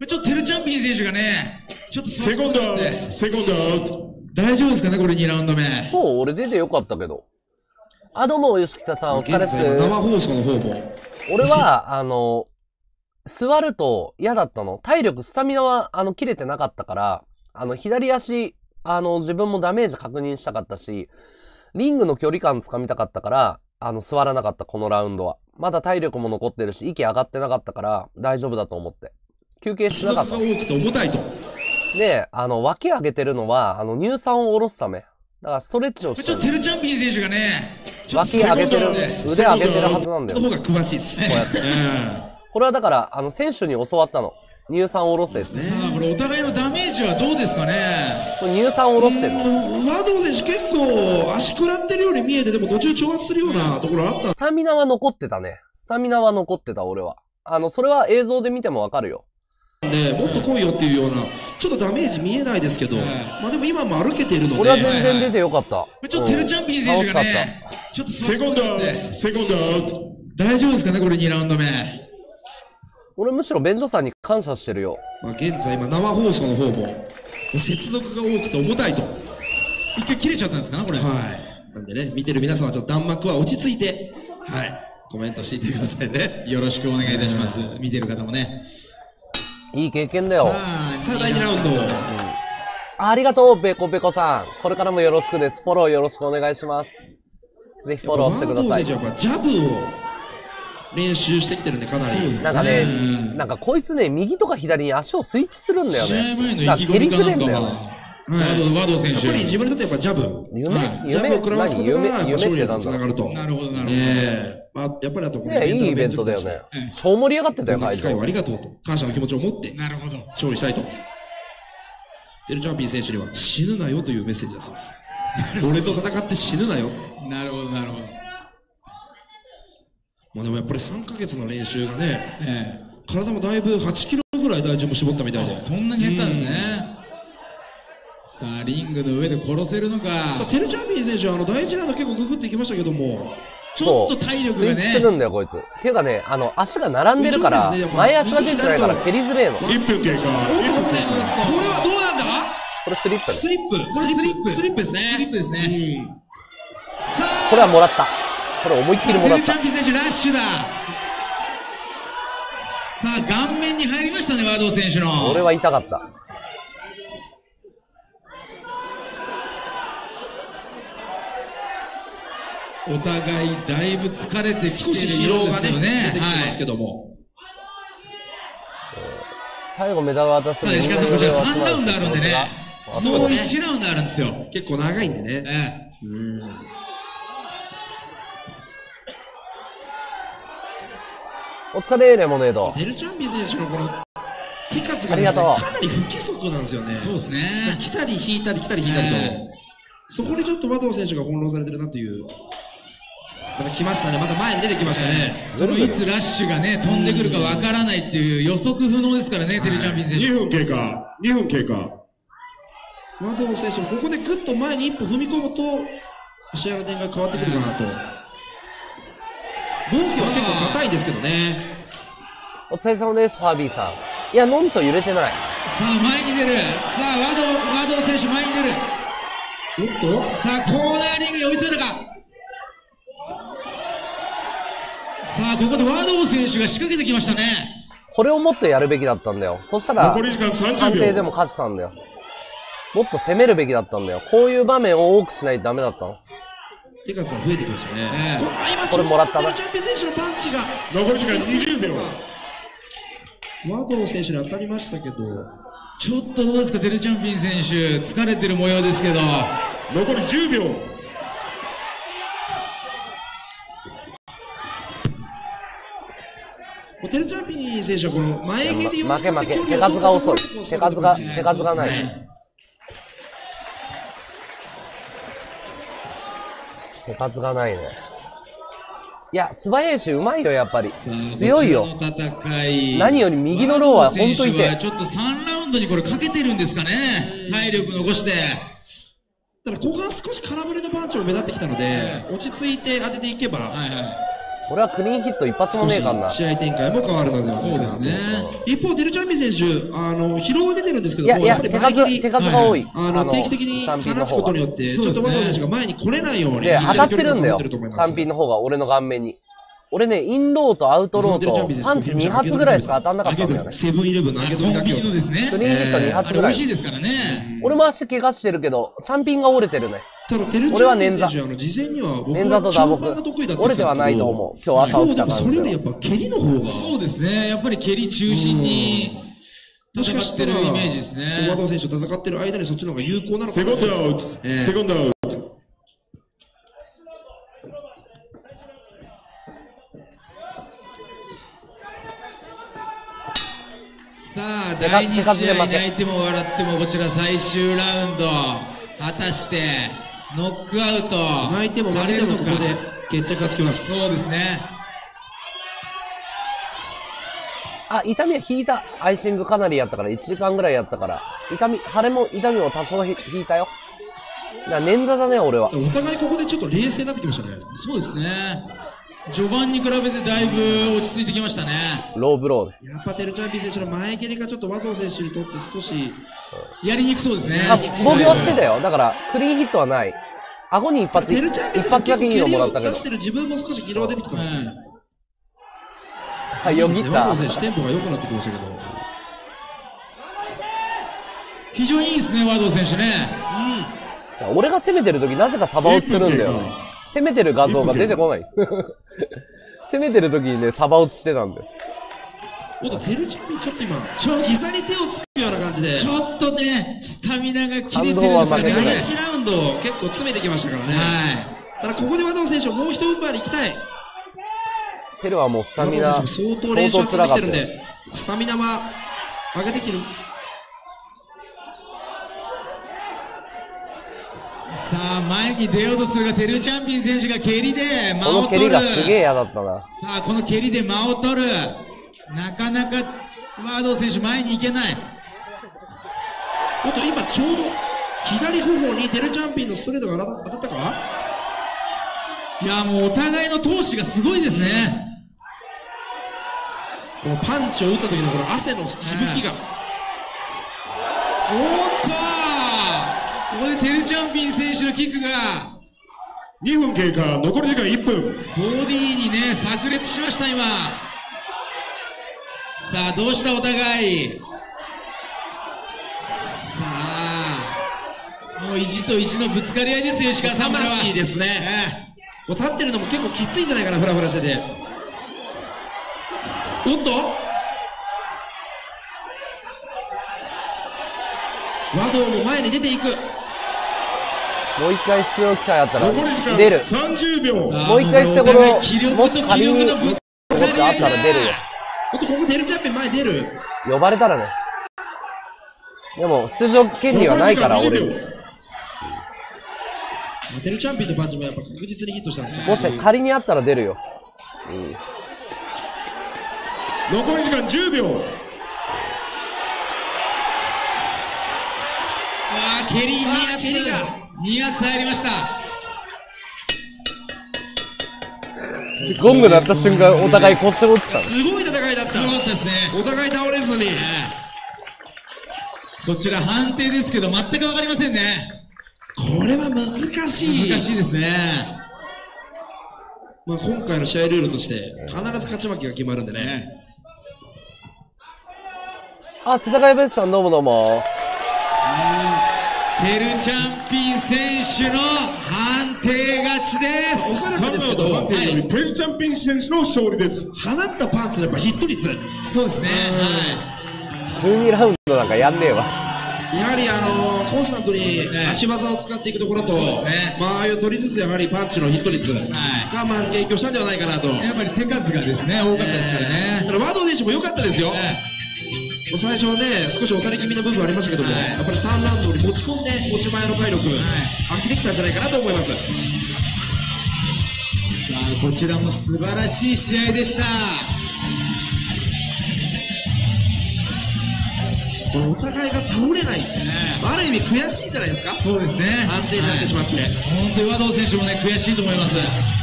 ちょっとテルチャンピン選手がね、ちょっとセコンドアウト、セコンドアウト。 大丈夫ですかね、これにラウンド目。 そう、俺出てよかったけど。あ、どうも、吉北さん、お疲れっす。 生放送の方も。 俺は、あの、座ると嫌だったの。体力、スタミナは、あの、切れてなかったから、あの、左足、あの、自分もダメージ確認したかったし、リングの距離感つかみたかったから、あの、座らなかった、このラウンドは。まだ体力も残ってるし、息上がってなかったから、大丈夫だと思って。休憩しなかった。 が多くて重たいと。 で、あの、脇上げてるのは、あの、乳酸を下ろすため。だから、ストレッチをしてる。 ちょっとテルチャンピン選手がね、 脇上げてる、腕上げてるはずなんだよ。 の方が詳しいです。 こうやって。これはだから、あの、選手に教わったの。乳酸を下ろすですね。 さあ、これお互いのダメージはどうですかね。 これ乳酸を下ろしてるの。 ワード選手結構足食らってるように見えて、でも途中挑発するようなところあった。 スタミナは残ってたね。スタミナは残ってた、俺は。あの、それは映像で見てもわかるよ。 ね、もっと来いよっていうような、ちょっとダメージ見えないですけど、まあでも今も歩けてるので。 俺は全然出てよかった。 ちょっとテルチャンピン選手がね、 ちょっとセコンドアウト、セコンドアウト。 大丈夫ですかね、これにラウンド目。 俺むしろ便所さんに感謝してるよ。 まあ現在今生放送の方も、接続が多くて重たいと。 一回切れちゃったんですかね、これ。 はい。なんでね、見てる皆様はちょっと弾幕は落ち着いて、はい、コメントしていってくださいね。 よろしくお願いいたします。見てる方もね。 いい経験だよ。 さあ、だいにラウンド。うん、 ありがとう、ベコベコさん。これからもよろしくです。フォローよろしくお願いします。ぜひフォローしてください。 ジャブを練習してきてるね、かなり。 なんかね、なんかこいつね、右とか左に足をスイッチするんだよね。 試合前の意気込みかなんかは。ワード選手。 やっぱり自分にとってやっぱジャブ。 夢ジャブを食らわすことが勝利につながると。 なるほど、なるほど。 ええ。まあ、やっぱりあとこれ、いいイベントだよね。超盛り上がってたよ、会場。 機会をありがとうと。感謝の気持ちを持って。 なるほど。 勝利したいと。テルチャンピン選手には死ぬなよというメッセージだそうです。俺と戦って死ぬなよ。 なるほど、なるほど。 まあでもやっぱりさんかげつの練習がね、体もだいぶはちキロぐらい体重も絞ったみたいで。 そんなに減ったんですね。さあ、リングの上で殺せるのか。 さあ、テルチャンピン選手はあの第一ラウンド結構ググっていきましたけども、 ちょっと体力がね。 スイッチするんだよ、こいつ。っていうかね、あの、足が並んでるから、前足が出てないから蹴りづれえの。 いっぷん経過。これはどうなんだ？ これスリップ。 スリップ。これスリップ。スリップですね。 スリップですね。 さあ、これはもらった。これ思いっきりもらった。 テルチャンピン選手ラッシュだ。さあ、顔面に入りましたね、ワード選手の。 俺は痛かった。 お互いだいぶ疲れてきて少し疲労がね、出てきてますけども。 最後メダル渡す。 石川さん、こちらさんラウンドあるんでね。もういちラウンドあるんですよ。 結構長いんでね。 ええ。うん。 お疲れ、レモネード。 テルチャンピン選手のこの手数がですね、かなり不規則なんですよね。 そうですね。 来たり引いたり来たり引いたりと。そこにちょっと和藤選手が翻弄されてるなという。また来ましたね。また前に出てきましたね。 そのいつラッシュがね、飛んでくるかわからないっていう予測不能ですからね、テルチャンピン選手。 にふん経過。にふん経過。 和藤選手もここでグッと前に一歩踏み込むと、試合の展開変わってくるかなと。防御は結構硬いんですけどね。 お疲れ様です、ファービーさん。いや、ノンソ揺れてない。 さあ、前に出る。さあ、ワド、ワド選手前に出る。 おっとさあ、コーナーリングに追いついたか。さあ、ここでワド選手が仕掛けてきましたね。 これをもっとやるべきだったんだよ。そしたら、 残り時間さんじゅうびょう。 判定でも勝ってたんだよ。もっと攻めるべきだったんだよ。こういう場面を多くしないとダメだったの。 手数が増えてきましたね。 えー、これもらったな。 テルチャンピン選手のパンチが残り時間にじゅうびょう。 和藤選手に当たりましたけど、 ちょっとどうですか、テルチャンピン選手、疲れてる模様ですけど。 残りじゅうびょう。 テルチャンピン選手はこの前蹴りを使って負け負け、手数が遅い。手数が、手数がない。 手数がないね。いや、素早いし、うまいよ、やっぱり。強いよ。何より右のローは本当にて。 ちょっとさんラウンドにこれかけてるんですかね。体力残して。 ただ後半少し空振りのパンチも目立ってきたので、落ち着いて当てていけば、はいはい、 俺はクリーンヒット一発もねえかんな。 試合展開も変わるのではないかなと。そうですね。一方、デルチャンピ選手、あの、疲労は出てるんですけども、 いや、いや、手数、手数が多い。 あの、定期的に放つことによって、ちょっとワド選手が前に来れないように。 で、当たってるんだよ。チャンピンの方が俺の顔面に。俺ね、インローとアウトローとパンチに発ぐらいしか当たんなかったんだよね。 セブンイレブンの上げ取りだけを。 コンビニのですね。 クリーンヒットに発ぐらい。 美味しいですからね。 俺も足怪我してるけど、チャンピンが折れてるね。 ただ、テルチャンピン選手、あの、事前には僕は長盤が得意だったんですけど、 折れてはないと思う。今日朝起きた感じ。 それよりやっぱ蹴りの方が。 そうですね。やっぱり蹴り中心に戦ってるイメージですね。 和道選手と戦ってる間にそっちの方が有効なのかな。 セコンドアウト。セコンドアウト。 さあ、だいに試合泣いても笑ってもこちら最終ラウンド果たしてノックアウト泣いても負けてもここで決着がつきます。 そうですね。 あ、痛みは引いた。アイシングかなりやったから、いちじかんぐらいやったから。痛み、腫れも、痛みも多少引いたよ。だから捻挫だね、俺は。 お互いここでちょっと冷静になってきましたね。 そうですね。序盤に比べてだいぶ落ち着いてきましたね。 ローブローで。 やっぱテルチャンピン選手の前蹴りがちょっと和道選手にとって少しやりにくそうですね。 あ、防御はしてたよ。だから、クリーンヒットはない。顎に一発、一発だけいいのもらったけど。 出してる自分も少し疲労出てきてますね。 はい、よぎった。 和道選手テンポが良くなってきましたけど。 非常にいいですね、和道選手ね。 うん。俺が攻めてる時なぜかサバ打ちするんだよ。攻めてる画像が出てこない。攻めてる時にね、サバ落ちしてたんだよ。 おっと、テルチャンピンちょっと今、ちょ膝に手をつくような感じで。 ちょっとね、スタミナが切れてるんですよね。 だいいちラウンド結構詰めてきましたからね。はい。ただここで和道選手もう一踏ん張り行きたい。 テルはもうスタミナ、 相当練習は続いてきてるんで、スタミナは上げてきてる。 さあ、前に出ようとするが、テルチャンピン選手が蹴りで間を取る。 この蹴りがすげえ嫌だったな。 さあ、この蹴りで間を取る。なかなか、和道選手前に行けない。 おっと、今ちょうど、左頬にテルチャンピンのストレートが当たったか？ いや、もうお互いの闘志がすごいですね。 このパンチを打った時のこの汗のしぶきが。 おっとここでテルチャンピン選手のキックがにふん経過、残り時間いっぷん。 ボディにね、炸裂しました今。さあ、どうしたお互い。さあ、もう意地と意地のぶつかり合いですよ、石川さん。 魂ですね。もう立ってるのも結構きついんじゃないかな、フラフラしてて。おっと和道も前に出ていく。 もう一回必要機会あったら残り時間出る。 さんじゅうびょう。 もう一回してこの、もし仮に、もっとあったら出るよ。 おっと、ここテルチャンピン前出る。 呼ばれたらね。でも、出場権利はないから、俺に。 テルチャンピンのパンチもやっぱ確実にヒットしたんですよ。 もし仮にあったら出るよ。うん。 残り時間じゅうびょう。 わあ、蹴りに発、蹴りがに発入りました。 ゴング鳴った瞬間、お互い腰落ちた。 すごい戦いだった。 すごかったですね。 お互い倒れずに。 こちら判定ですけど、全くわかりませんね。 これは難しい。 難しいですね。 まあ今回の試合ルールとして、必ず勝ち負けが決まるんでね。 あ、世田谷ベースさん、どうもどうも。 テルチャンピン選手の判定勝ちです。 おそらくですけど、 判定よりテルチャンピン選手の勝利です。 放ったパンツのやっぱヒット率。 そうですね。 はい。じゅうにラウンドなんかやんねえわ。 やはりあのー、コンスタントに足技を使っていくところと、ね、まあああいう取りつつやはりパンチのヒット率が、まあ影響したんではないかなと。 やっぱり手数がですね、多かったですからね。 だから和道選手も良かったですよ。最初はね、少し押され気味の部分ありましたけども、はい、やっぱりさんラウンドに持ち込んで持ち前の体力、はい、発揮できたんじゃないかなと思います。 あ、こちらも素晴らしい試合でした。 このお互いが倒れない、ね、ある意味悔しいんじゃないですか。 そうですね、 安定になってしまって、はい、 本当に和道選手もね悔しいと思います。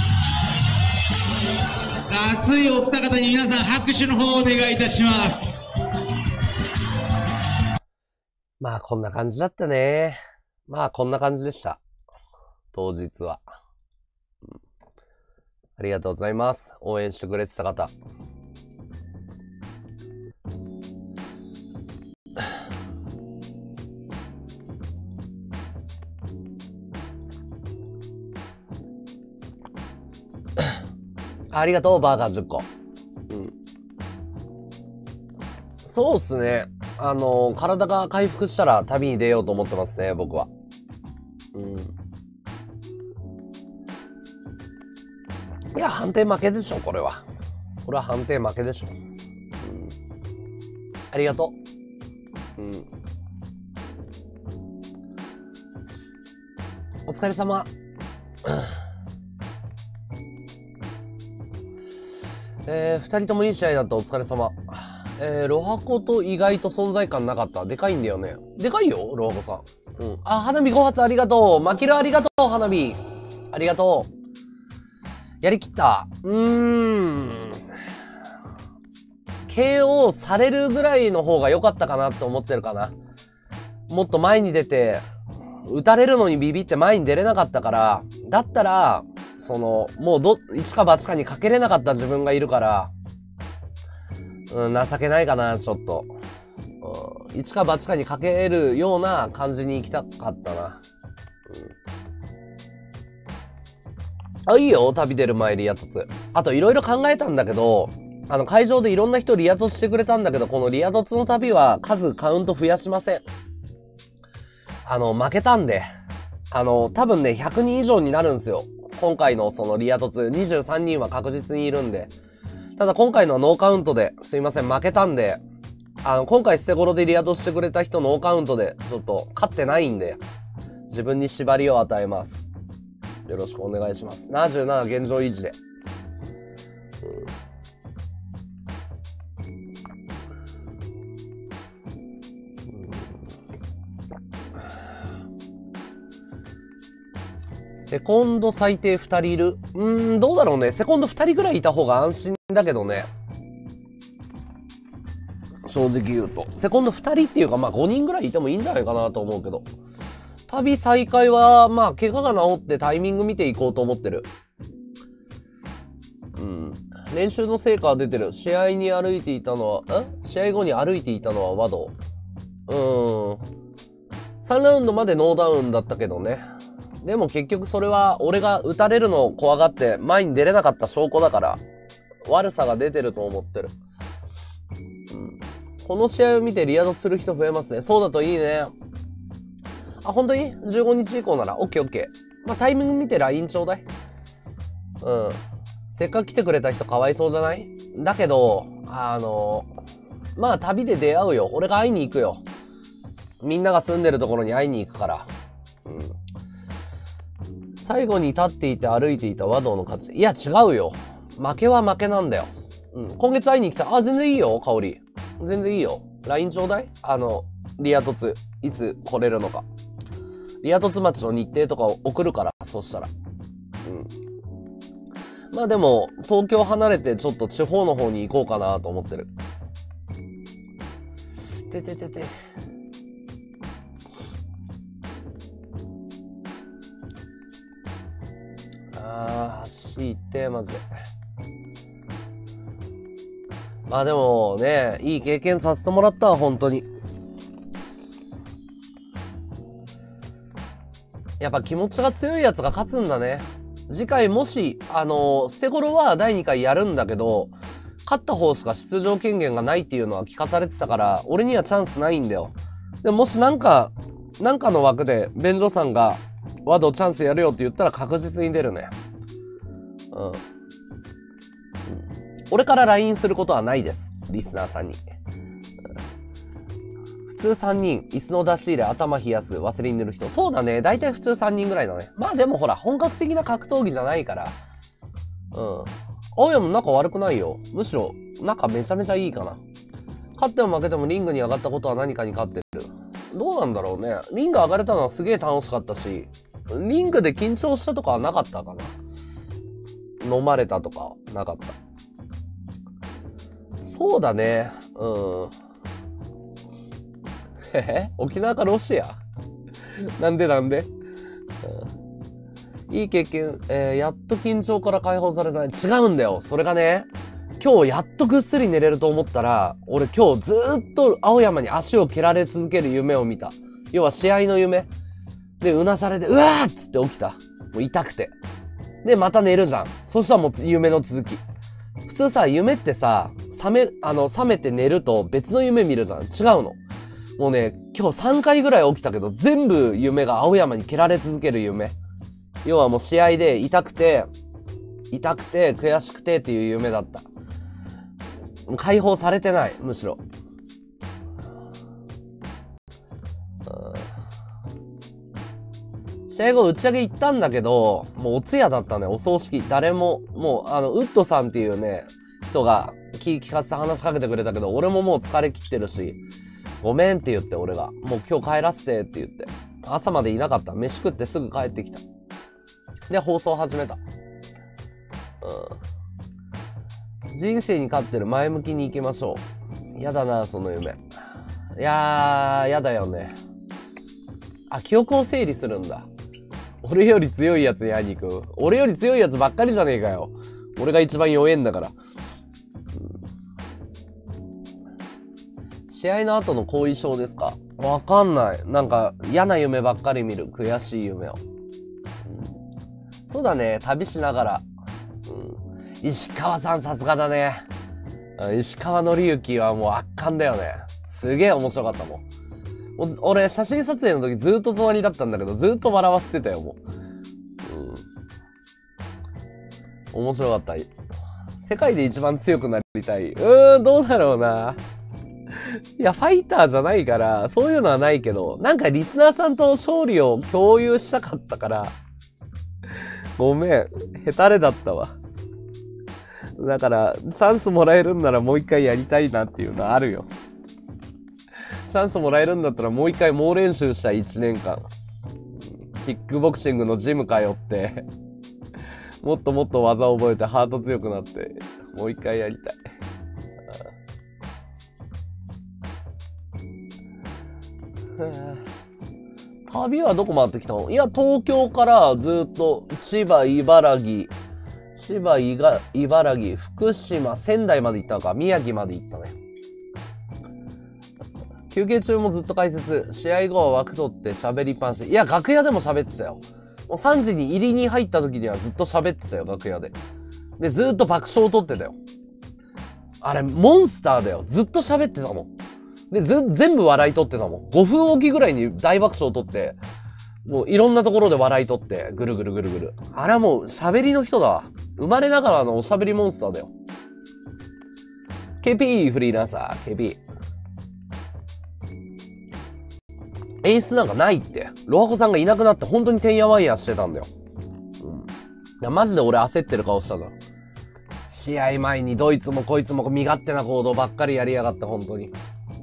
熱いお二方に皆さん拍手の方をお願いいたします。 まあこんな感じだったね。まあこんな感じでした。当日は。うん、ありがとうございます。応援してくれてた方。ありがとう、バーガーじゅっこ。うん。そうっすね。あのー、体が回復したら旅に出ようと思ってますね、僕は。うん。いや、判定負けでしょ、これは。これは判定負けでしょ。うん。ありがとう。うん。お疲れ様。えー、二人ともいい試合だった。お疲れ様。えー、ロハコと意外と存在感なかった。でかいんだよね。でかいよ、ロハコさん。うん。あ、花火ご発ありがとう。マキルありがとう、花火。ありがとう。やりきった。うーん。ケーオー されるぐらいの方が良かったかなって思ってるかな。もっと前に出て、撃たれるのにビビって前に出れなかったから、だったら、その、もうど、一か八かにかけれなかった自分がいるから、うん、情けないかな、ちょっと。うん、一か八かにかけるような感じに行きたかったな。うん、あ、いいよ、旅出る前リア凸。あと、いろいろ考えたんだけど、あの、会場でいろんな人リア凸してくれたんだけど、このリア凸の旅は数カウント増やしません。あの、負けたんで。あの、多分ね、ひゃくにん以上になるんですよ。今回のそのリア凸、にじゅうさんにんは確実にいるんで。ただ今回のはノーカウントで、すいません、負けたんで、あの、今回捨て頃でリア凸してくれた人ノーカウントで、ちょっと勝ってないんで、自分に縛りを与えます。よろしくお願いします。ななじゅうなな現状維持で。セコンド最低ふたりいる。うーん、どうだろうね。セコンドふたりぐらいいた方が安心だけどね。正直言うと。セコンドふたりっていうか、まあごにんぐらいいてもいいんじゃないかなと思うけど。旅再開は、まあ怪我が治ってタイミング見ていこうと思ってる。うん。練習の成果は出てる。試合に歩いていたのは、ん試合後に歩いていたのは和道。うーん。さんラウンドまでノーダウンだったけどね。でも結局それは俺が打たれるのを怖がって前に出れなかった証拠だから、悪さが出てると思ってる。うん、この試合を見てリアドする人増えますね。そうだといいね。あ、本当に ?じゅうごにち以降なら オーケーオーケー。まあタイミング見て ライン ちょうだい。うん。せっかく来てくれた人かわいそうじゃない？だけど、あの、まあ旅で出会うよ。俺が会いに行くよ。みんなが住んでるところに会いに行くから。うん。最後に立っていて歩いていた和道の勝ち。いや、違うよ。負けは負けなんだよ。うん。今月会いに来た。あ、全然いいよ、香り。全然いいよ。ライン ちょうだい？あの、リア凸。いつ来れるのか。リア凸町の日程とかを送るから、そうしたら。うん。まあでも、東京離れてちょっと地方の方に行こうかなと思ってる。てててて。あー、足痛ってマジで。まあでもね、いい経験させてもらったわ、本当に。やっぱ気持ちが強いやつが勝つんだね。次回もし、あの、捨て頃はだいにかいやるんだけど、勝った方しか出場権限がないっていうのは聞かされてたから、俺にはチャンスないんだよ。でももしなんか、なんかの枠で、便所さんが、ワドチャンスやるよって言ったら確実に出るね。うん。うん、俺から ライン することはないです。リスナーさんに。うん、普通さんにん、椅子の出し入れ、頭冷やす、ワセリン塗る人。そうだね。だいたい普通さんにんぐらいだね。まあでもほら、本格的な格闘技じゃないから、 ん。青山も仲悪くないよ。むしろ、仲めちゃめちゃいいかな。勝っても負けてもリングに上がったことは何かに勝ってる。どうなんだろうね。リング上がれたのはすげえ楽しかったし、リングで緊張したとかはなかったかな。飲まれたとかなかった。そうだね。うん。へへ沖縄かロシアなんでなんで、うん、いい経験、えー、やっと緊張から解放されない。違うんだよ。それがね、今日やっとぐっすり寝れると思ったら、俺今日ずーっと青山に足を蹴られ続ける夢を見た。要は試合の夢。で、うなされて、うわーっつって起きた。もう痛くて。で、また寝るじゃん。そしたらもう夢の続き。普通さ、夢ってさ、覚め、あの、覚めて寝ると別の夢見るじゃん。違うの。もうね、今日さんかいぐらい起きたけど、全部夢が青山に蹴られ続ける夢。要はもう試合で痛くて、痛くて、悔しくてっていう夢だった。解放されてない、むしろ。試合後打ち上げ行ったんだけど、もうお通夜だったね、お葬式。誰も、もう、あの、ウッドさんっていうね、人が気聞かせて話しかけてくれたけど、俺ももう疲れ切ってるし、ごめんって言って俺が、もう今日帰らせてって言って、朝までいなかった。飯食ってすぐ帰ってきた。で、放送始めた。うん。人生に勝ってる前向きに行きましょう。やだな、その夢。いやー、やだよね。あ、記憶を整理するんだ。俺より強いやつや、兄くん。俺より強いやつばっかりじゃねえかよ。俺が一番弱えんだから。うん、試合の後の後遺症ですか？わかんない。なんか嫌な夢ばっかり見る。悔しい夢を。うん、そうだね。旅しながら。うん、石川さんさすがだね。石川紀之はもう圧巻だよね。すげえ面白かったもん。俺、写真撮影の時ずっと隣だったんだけど、ずっと笑わせてたよ、もう。うん。面白かった。世界で一番強くなりたい。うーん、どうだろうな。いや、ファイターじゃないから、そういうのはないけど、なんかリスナーさんと勝利を共有したかったから、ごめん、ヘタレだったわ。だから、チャンスもらえるんならもう一回やりたいなっていうのはあるよ。チャンスもらえるんだったらもう一回猛練習したいちねんかん。キックボクシングのジム通って、もっともっと技を覚えてハート強くなって、もう一回やりたい。旅はどこ回ってきたの？いや、東京からずっと千葉、茨城、千葉、茨城、福島、仙台まで行ったのか、宮城まで行ったね。休憩中もずっと解説。試合後は枠取って喋りっぱなし。いや、楽屋でも喋ってたよ。もうさんじに入りに入った時にはずっと喋ってたよ、楽屋で。で、ずっと爆笑を取ってたよ。あれ、モンスターだよ。ずっと喋ってたもん。で、ず、全部笑い取ってたもん。ごふんおきぐらいに大爆笑を取って、もういろんなところで笑い取って、ぐるぐるぐるぐる。あれはもう喋りの人だわ。生まれながらのおしゃべりモンスターだよ。ケーピー フリーランサー、ケーピー。演出なんかないって。ロハコさんがいなくなって本当にてんやわんやしてたんだよ。うん。いや、マジで俺焦ってる顔したじゃん。試合前にどいつもこいつも身勝手な行動ばっかりやりやがって、本当に。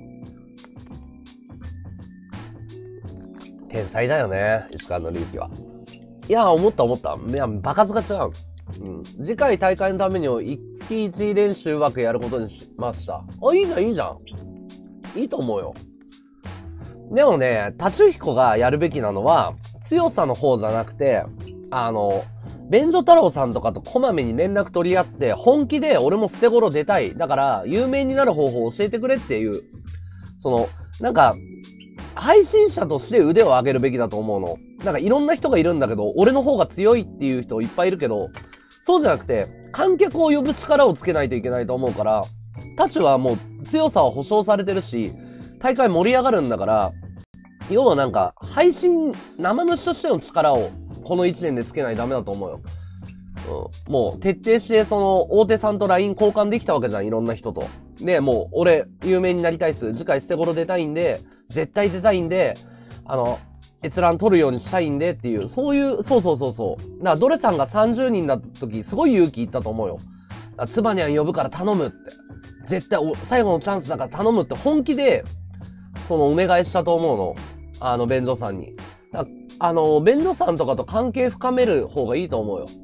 天才だよね、石川紀之は。いや、思った思った。いや、場数が違う。うん。次回大会のために月いち練習枠やることにしました。あ、いいじゃん、いいじゃん。いいと思うよ。でもね、達彦がやるべきなのは、強さの方じゃなくて、あの、便所太郎さんとかとこまめに連絡取り合って、本気で俺も捨て頃出たい。だから、有名になる方法を教えてくれっていう、その、なんか、配信者として腕を上げるべきだと思うの。なんかいろんな人がいるんだけど、俺の方が強いっていう人いっぱいいるけど、そうじゃなくて、観客を呼ぶ力をつけないといけないと思うから、タチはもう強さは保証されてるし、大会盛り上がるんだから、要はなんか、配信、生主としての力をこのいちねんでつけないとダメだと思うよ。うん、もう徹底してその大手さんと ライン 交換できたわけじゃん、いろんな人と。で、もう俺有名になりたいっす。次回捨て頃出たいんで、絶対出たいんで、あの、 閲覧取るようにしたいんでっていう、そういう、そうそうそうそう。だからドレさんがさんじゅうにんだった時、すごい勇気いったと思うよ。ツバニャン呼ぶから頼むって。絶対お、最後のチャンスだから頼むって本気で、そのお願いしたと思うの。あの、便所さんに。あの、便所さんとかと関係深める方がいいと思うよ。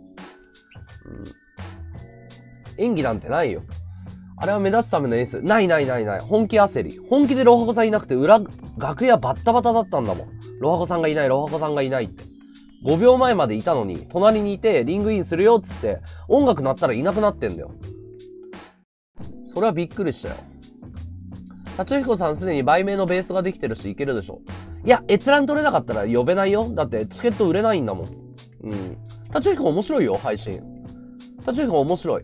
うん、演技なんてないよ。あれは目立つための演出。ないないないない。本気焦り。本気でロハコさんいなくて、裏、楽屋バッタバタだったんだもん。ロハコさんがいない、ロハコさんがいないって。ごびょうまえまでいたのに、隣にいて、リングインするよっつって、音楽鳴ったらいなくなってんだよ。それはびっくりしたよ。達彦さんすでに売名のベースができてるし、いけるでしょ。いや、閲覧取れなかったら呼べないよ。だってチケット売れないんだもん。うん。達彦面白いよ、配信。達彦面白い。うん。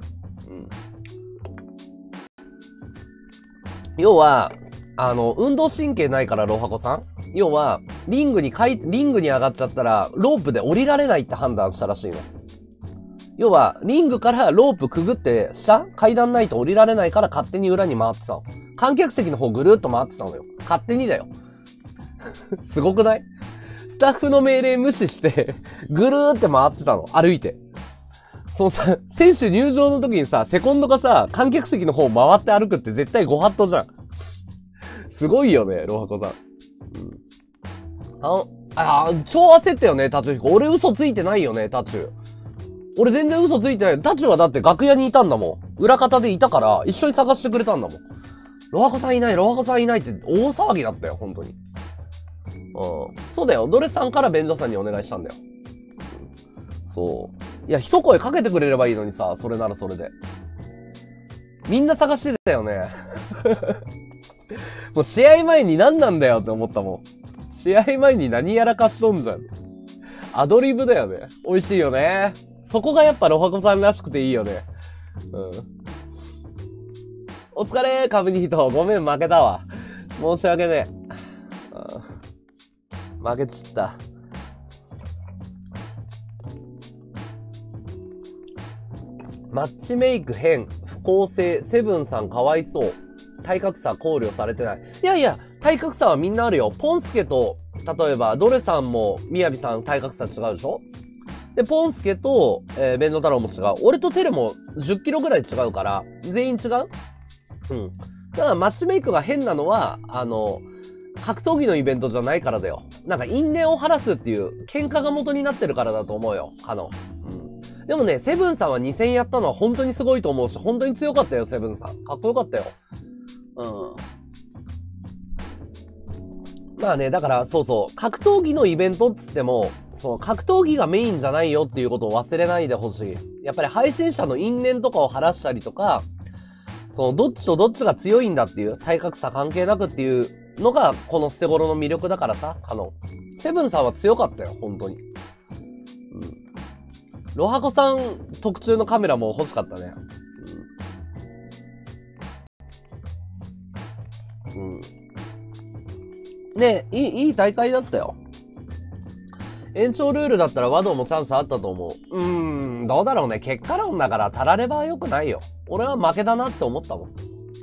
要は、あの、運動神経ないから、ロハコさん。要は、リングにかい、リングに上がっちゃったら、ロープで降りられないって判断したらしいの。要は、リングからロープくぐって、下階段ないと降りられないから勝手に裏に回ってたの。観客席の方ぐるっと回ってたのよ。勝手にだよ。すごくない？スタッフの命令無視して、ぐるーって回ってたの。歩いて。そのさ、選手入場の時にさ、セコンドがさ、観客席の方回って歩くって絶対ご法度じゃん。すごいよね、ロハコさん。うん。あの、あー、超焦ったよね、タチュヒコ。俺嘘ついてないよね、タチュ。俺全然嘘ついてない。タチュはだって楽屋にいたんだもん。裏方でいたから、一緒に探してくれたんだもん。ロハコさんいない、ロハコさんいないって大騒ぎだったよ、本当に。うん。そうだよ。ドレスさんから便所さんにお願いしたんだよ。そう。いや、一声かけてくれればいいのにさ、それならそれで。みんな探してたよね。もう試合前に何なんだよって思ったもん。試合前に何やらかしとんじゃん。アドリブだよね。美味しいよね。そこがやっぱロハコさんらしくていいよね。うん。お疲れ、カブニヒト。ごめん、負けたわ。申し訳ねえ。負けちった。マッチメイク変、不公正、セブンさんかわいそう。体格差考慮されてない。いやいや、体格差はみんなあるよ。ポンスケと、例えば、ドレさんも、みやびさん体格差違うでしょ？で、ポンスケと、えー、ベンド太郎も違う。俺とテルもじゅっキロぐらい違うから、全員違う？うん。だから、マッチメイクが変なのは、あの、格闘技のイベントじゃないからだよ。なんか因縁を晴らすっていう喧嘩が元になってるからだと思うよ。あの。うん。でもね、セブンさんはに戦やったのは本当にすごいと思うし、本当に強かったよ、セブンさん。かっこよかったよ。うん。まあね、だからそうそう、格闘技のイベントっつっても、その格闘技がメインじゃないよっていうことを忘れないでほしい。やっぱり配信者の因縁とかを晴らしたりとか、そのどっちとどっちが強いんだっていう、体格差関係なくっていうのがこの捨て頃の魅力だからさ、あの、セブンさんは強かったよ、本当に。うん。ロハコさん特注のカメラも欲しかったね。うん。うん。ねえ、いい、いい大会だったよ。延長ルールだったら和道もチャンスあったと思う。うーん、どうだろうね。結果論だからたられば良くないよ。俺は負けだなって思ったもん。うん。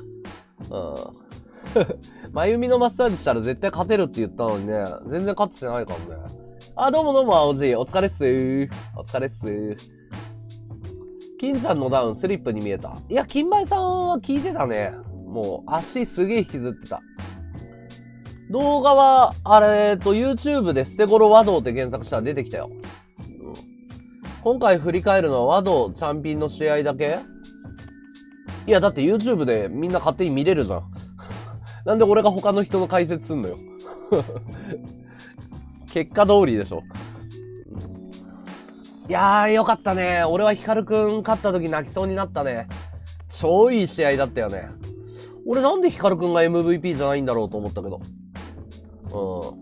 まゆみのマッサージしたら絶対勝てるって言ったのにね、全然勝ってないからね。あ、どうもどうも、青じ。お疲れっすー。お疲れっすー。金ちゃんのダウンスリップに見えた。いや、金梅さんは聞いてたね。もう、足すげえ引きずってた。動画は、あれ、えっと、YouTube で捨て頃和道って検索したら出てきたよ。うん、今回振り返るのは和道チャンピオンの試合だけ？いや、だって YouTube でみんな勝手に見れるじゃん。なんで俺が他の人の解説すんのよ。結果通りでしょ。いやー、よかったね。俺はヒカルくん勝った時泣きそうになったね。超いい試合だったよね。俺なんでヒカルくんが エムブイピー じゃないんだろうと思ったけど。うん。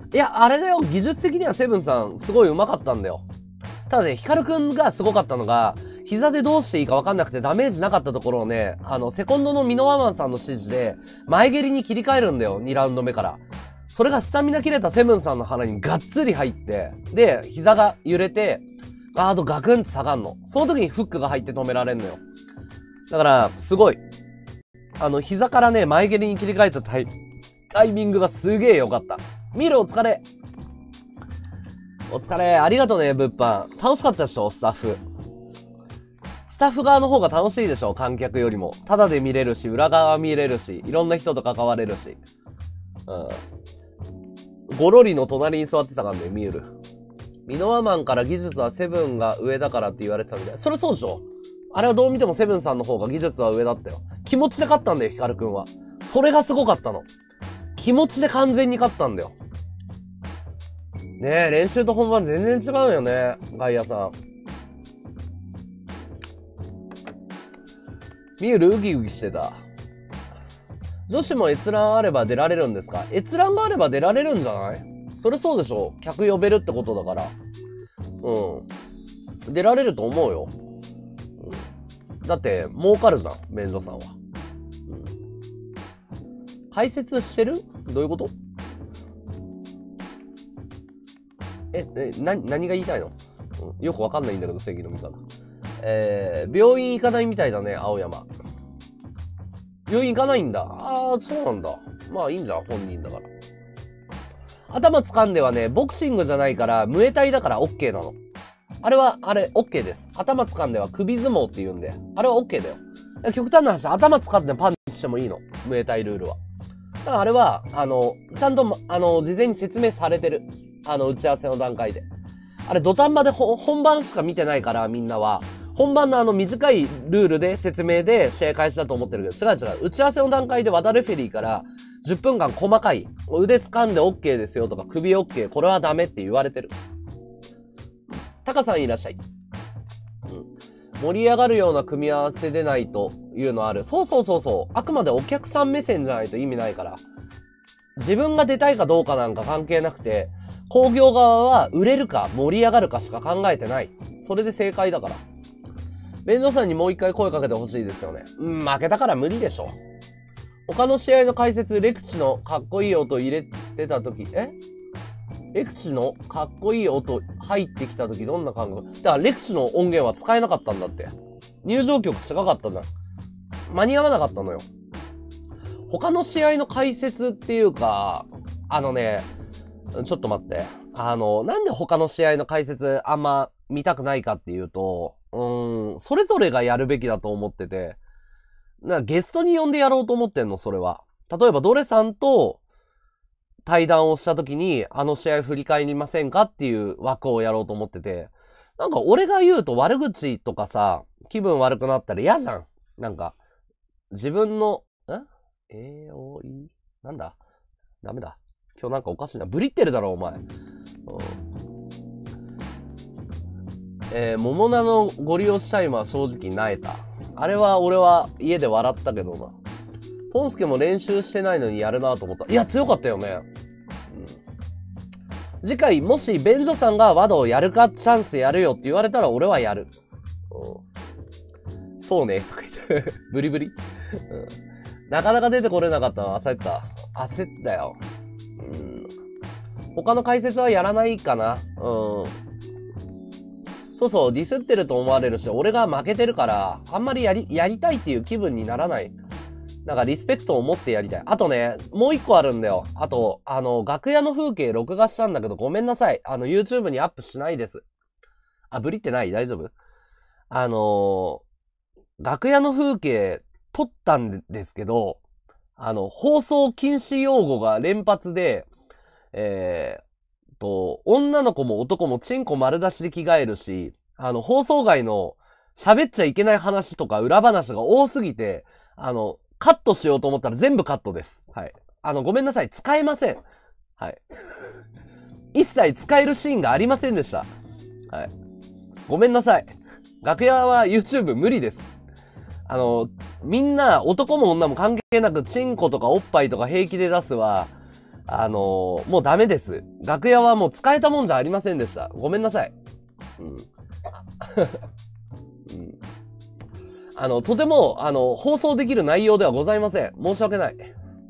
いや、あれだよ。技術的にはセブンさんすごい上手かったんだよ。ただね、ヒカルくんがすごかったのが、膝でどうしていいか分かんなくてダメージなかったところをね、あの、セコンドのミノワマンさんの指示で、前蹴りに切り替えるんだよ。にラウンド目から。それがスタミナ切れたセブンさんの腹にがっつり入って、で、膝が揺れて、ガードガクンって下がんの。その時にフックが入って止められんのよ。だから、すごい。あの、膝からね、前蹴りに切り替えたタイ、タイミングがすげえ良かった。見るお疲れ。 お疲れ。ありがとうね、物販。楽しかったでしょ、スタッフ。スタッフ側の方が楽しいでしょ、観客よりも。ただで見れるし、裏側見れるし、いろんな人と関われるし。うん。ゴロリの隣に座ってたからね、ミュール。ミノワマンから技術はセブンが上だからって言われてたみたい。それそうでしょ。あれはどう見てもセブンさんの方が技術は上だったよ。気持ちで勝ったんだよ、ヒカルくんは。それがすごかったの。気持ちで完全に勝ったんだよ。ねえ、練習と本番全然違うよね、ガイアさん。ミュールウギウギしてた。女子も閲覧あれば出られるんですか？閲覧があれば出られるんじゃない？それそうでしょ？客呼べるってことだから。うん。出られると思うよ。うん、だって、儲かるじゃん、便所さんは。うん、解説してる？どういうこと？え、え、な、何が言いたいの？うん、よくわかんないんだけど、正義の味方。えー、病院行かないみたいだね、青山。病院行かないんだ。ああ、そうなんだ。まあいいんじゃん、本人だから。頭掴んではね、ボクシングじゃないから、ムエタイだから OK なの。あれは、あれ、OK です。頭掴んでは首相撲って言うんで、あれは OK だよ。極端な話、頭掴んでパンチしてもいいの。ムエタイルールは。だからあれは、あの、ちゃんと、あの、事前に説明されてる。あの、打ち合わせの段階で。あれ、土壇場で本番しか見てないから、みんなは。本番のあの短いルールで説明で試合開始だと思ってるけど、違う違う。打ち合わせの段階で和田レフェリーからじゅっぷんかん細かい。腕掴んで OK ですよとか首 OK、これはダメって言われてる。タカさんいらっしゃい。うん。盛り上がるような組み合わせでないというのある。そうそうそうそう。あくまでお客さん目線じゃないと意味ないから。自分が出たいかどうかなんか関係なくて、興行側は売れるか盛り上がるかしか考えてない。それで正解だから。弁護さんにもう一回声かけてほしいですよね。うん、負けたから無理でしょ。他の試合の解説、レクチのかっこいい音入れてたとき、えレクチのかっこいい音入ってきたときどんな感覚？だからレクチの音源は使えなかったんだって。入場曲違かったじゃん。間に合わなかったのよ。他の試合の解説っていうか、あのね、ちょっと待って。あの、なんで他の試合の解説あんま見たくないかっていうと、うーん、それぞれがやるべきだと思ってて、なゲストに呼んでやろうと思ってんの、それは。例えば、ドレさんと対談をしたときに、あの試合振り返りませんかっていう枠をやろうと思ってて、なんか俺が言うと悪口とかさ、気分悪くなったら嫌じゃん。なんか、自分の、ん ?エーオーイー? なんだダメだ。今日なんかおかしいな。ブリってるだろ、お前。うんえー、桃菜のご利用しタイムは正直萎えた。あれは俺は家で笑ったけどな。ポンスケも練習してないのにやるなと思った。いや、強かったよね。うん、次回、もしベンジョさんがワドをやるかチャンスやるよって言われたら俺はやる。うん、そうね、とか言って。ブリブリ、うん。なかなか出てこれなかったの焦った。焦ったよ。うん、他の解説はやらないかな。うんそうそう、ディスってると思われるし、俺が負けてるから、あんまりやり、やりたいっていう気分にならない。なんかリスペクトを持ってやりたい。あとね、もう一個あるんだよ。あと、あの、楽屋の風景録画したんだけど、ごめんなさい。あの、YouTube にアップしないです。あ、ブリってない大丈夫？あのー、楽屋の風景撮ったんですけど、あの、放送禁止用語が連発で、えー、と、女の子も男もチンコ丸出しで着替えるし、あの、放送外の喋っちゃいけない話とか裏話が多すぎて、あの、カットしようと思ったら全部カットです。はい。あの、ごめんなさい。使えません。はい。一切使えるシーンがありませんでした。はい。ごめんなさい。楽屋は YouTube 無理です。あの、みんな男も女も関係なくチンコとかおっぱいとか平気で出すは、あのー、もうダメです。楽屋はもう使えたもんじゃありませんでした。ごめんなさい。うん。うん、あの、とても、あの、放送できる内容ではございません。申し訳ない。うん、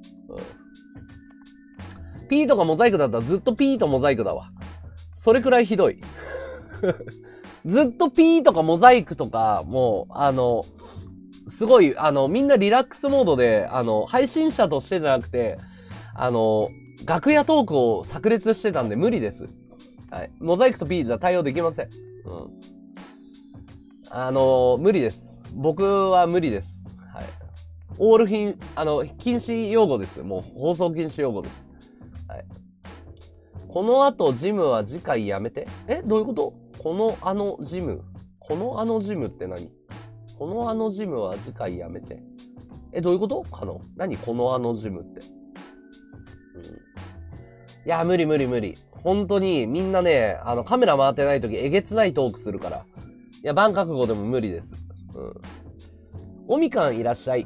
ピーとかモザイクだったらずっとピーとモザイクだわ。それくらいひどい。ずっとピーとかモザイクとか、もう、あの、すごい、あの、みんなリラックスモードで、あの、配信者としてじゃなくて、あの、楽屋トークを炸裂してたんで無理です。 はい。モザイクと P じゃ対応できません。うん。あのー、無理です。僕は無理です。はい。オール品、あの、禁止用語です。もう、放送禁止用語です。はい。この後、ジムは次回やめて。えどういうこと？このあのジム。このあのジムって何？このあのジムは次回やめて。え、どういうこと？かの何このあのジムって。うん。いや、無理無理無理。本当に、みんなね、あの、カメラ回ってないとき、えげつないトークするから。いや、万覚悟でも無理です。うん。おみかんいらっしゃい。うん。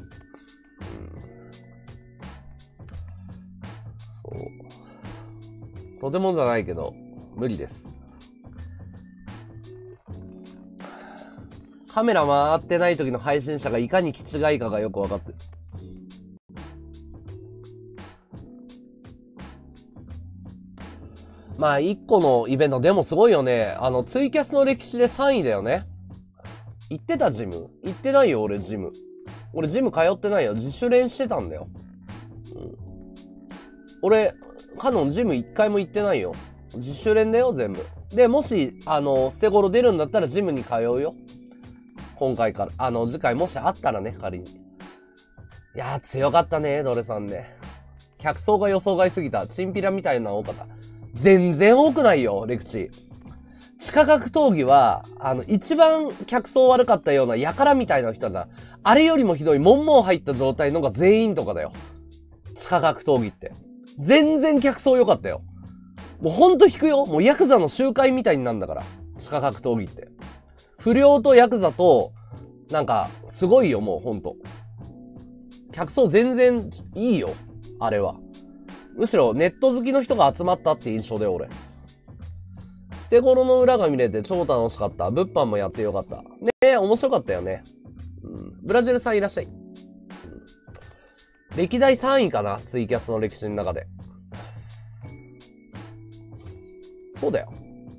そう。とてもじゃないけど、無理です。カメラ回ってない時の配信者がいかに気違いかがよくわかってる。まあ、一個のイベント、でもすごいよね。あの、ツイキャスの歴史でさんいだよね。行ってたジム？行ってないよ、俺ジム。俺ジム通ってないよ。自主練してたんだよ。うん。俺、カノンジム一回も行ってないよ。自主練だよ、全部。で、もし、あの、捨て頃出るんだったらジムに通うよ。今回から、あの、次回もしあったらね、仮に。いやー、強かったね、ドレさんね。客層が予想外すぎた。チンピラみたいな多かった。全然多くないよ、レクチ。地下格闘技は、あの、一番客層悪かったような輩みたいな人じゃん。あれよりもひどい、モンモン入った状態のが全員とかだよ。地下格闘技って。全然客層良かったよ。もうほんと引くよ。もうヤクザの集会みたいになんだから。地下格闘技って。不良とヤクザと、なんか、すごいよ、もうほんと。客層全然いいよ。あれは。むしろネット好きの人が集まったって印象だよ、俺。捨て頃の裏が見れて超楽しかった。物販もやってよかった。ねえ、面白かったよね。うん。ブラジルさんいらっしゃい。うん、歴代さんいかな、ツイキャスの歴史の中で。そうだよ。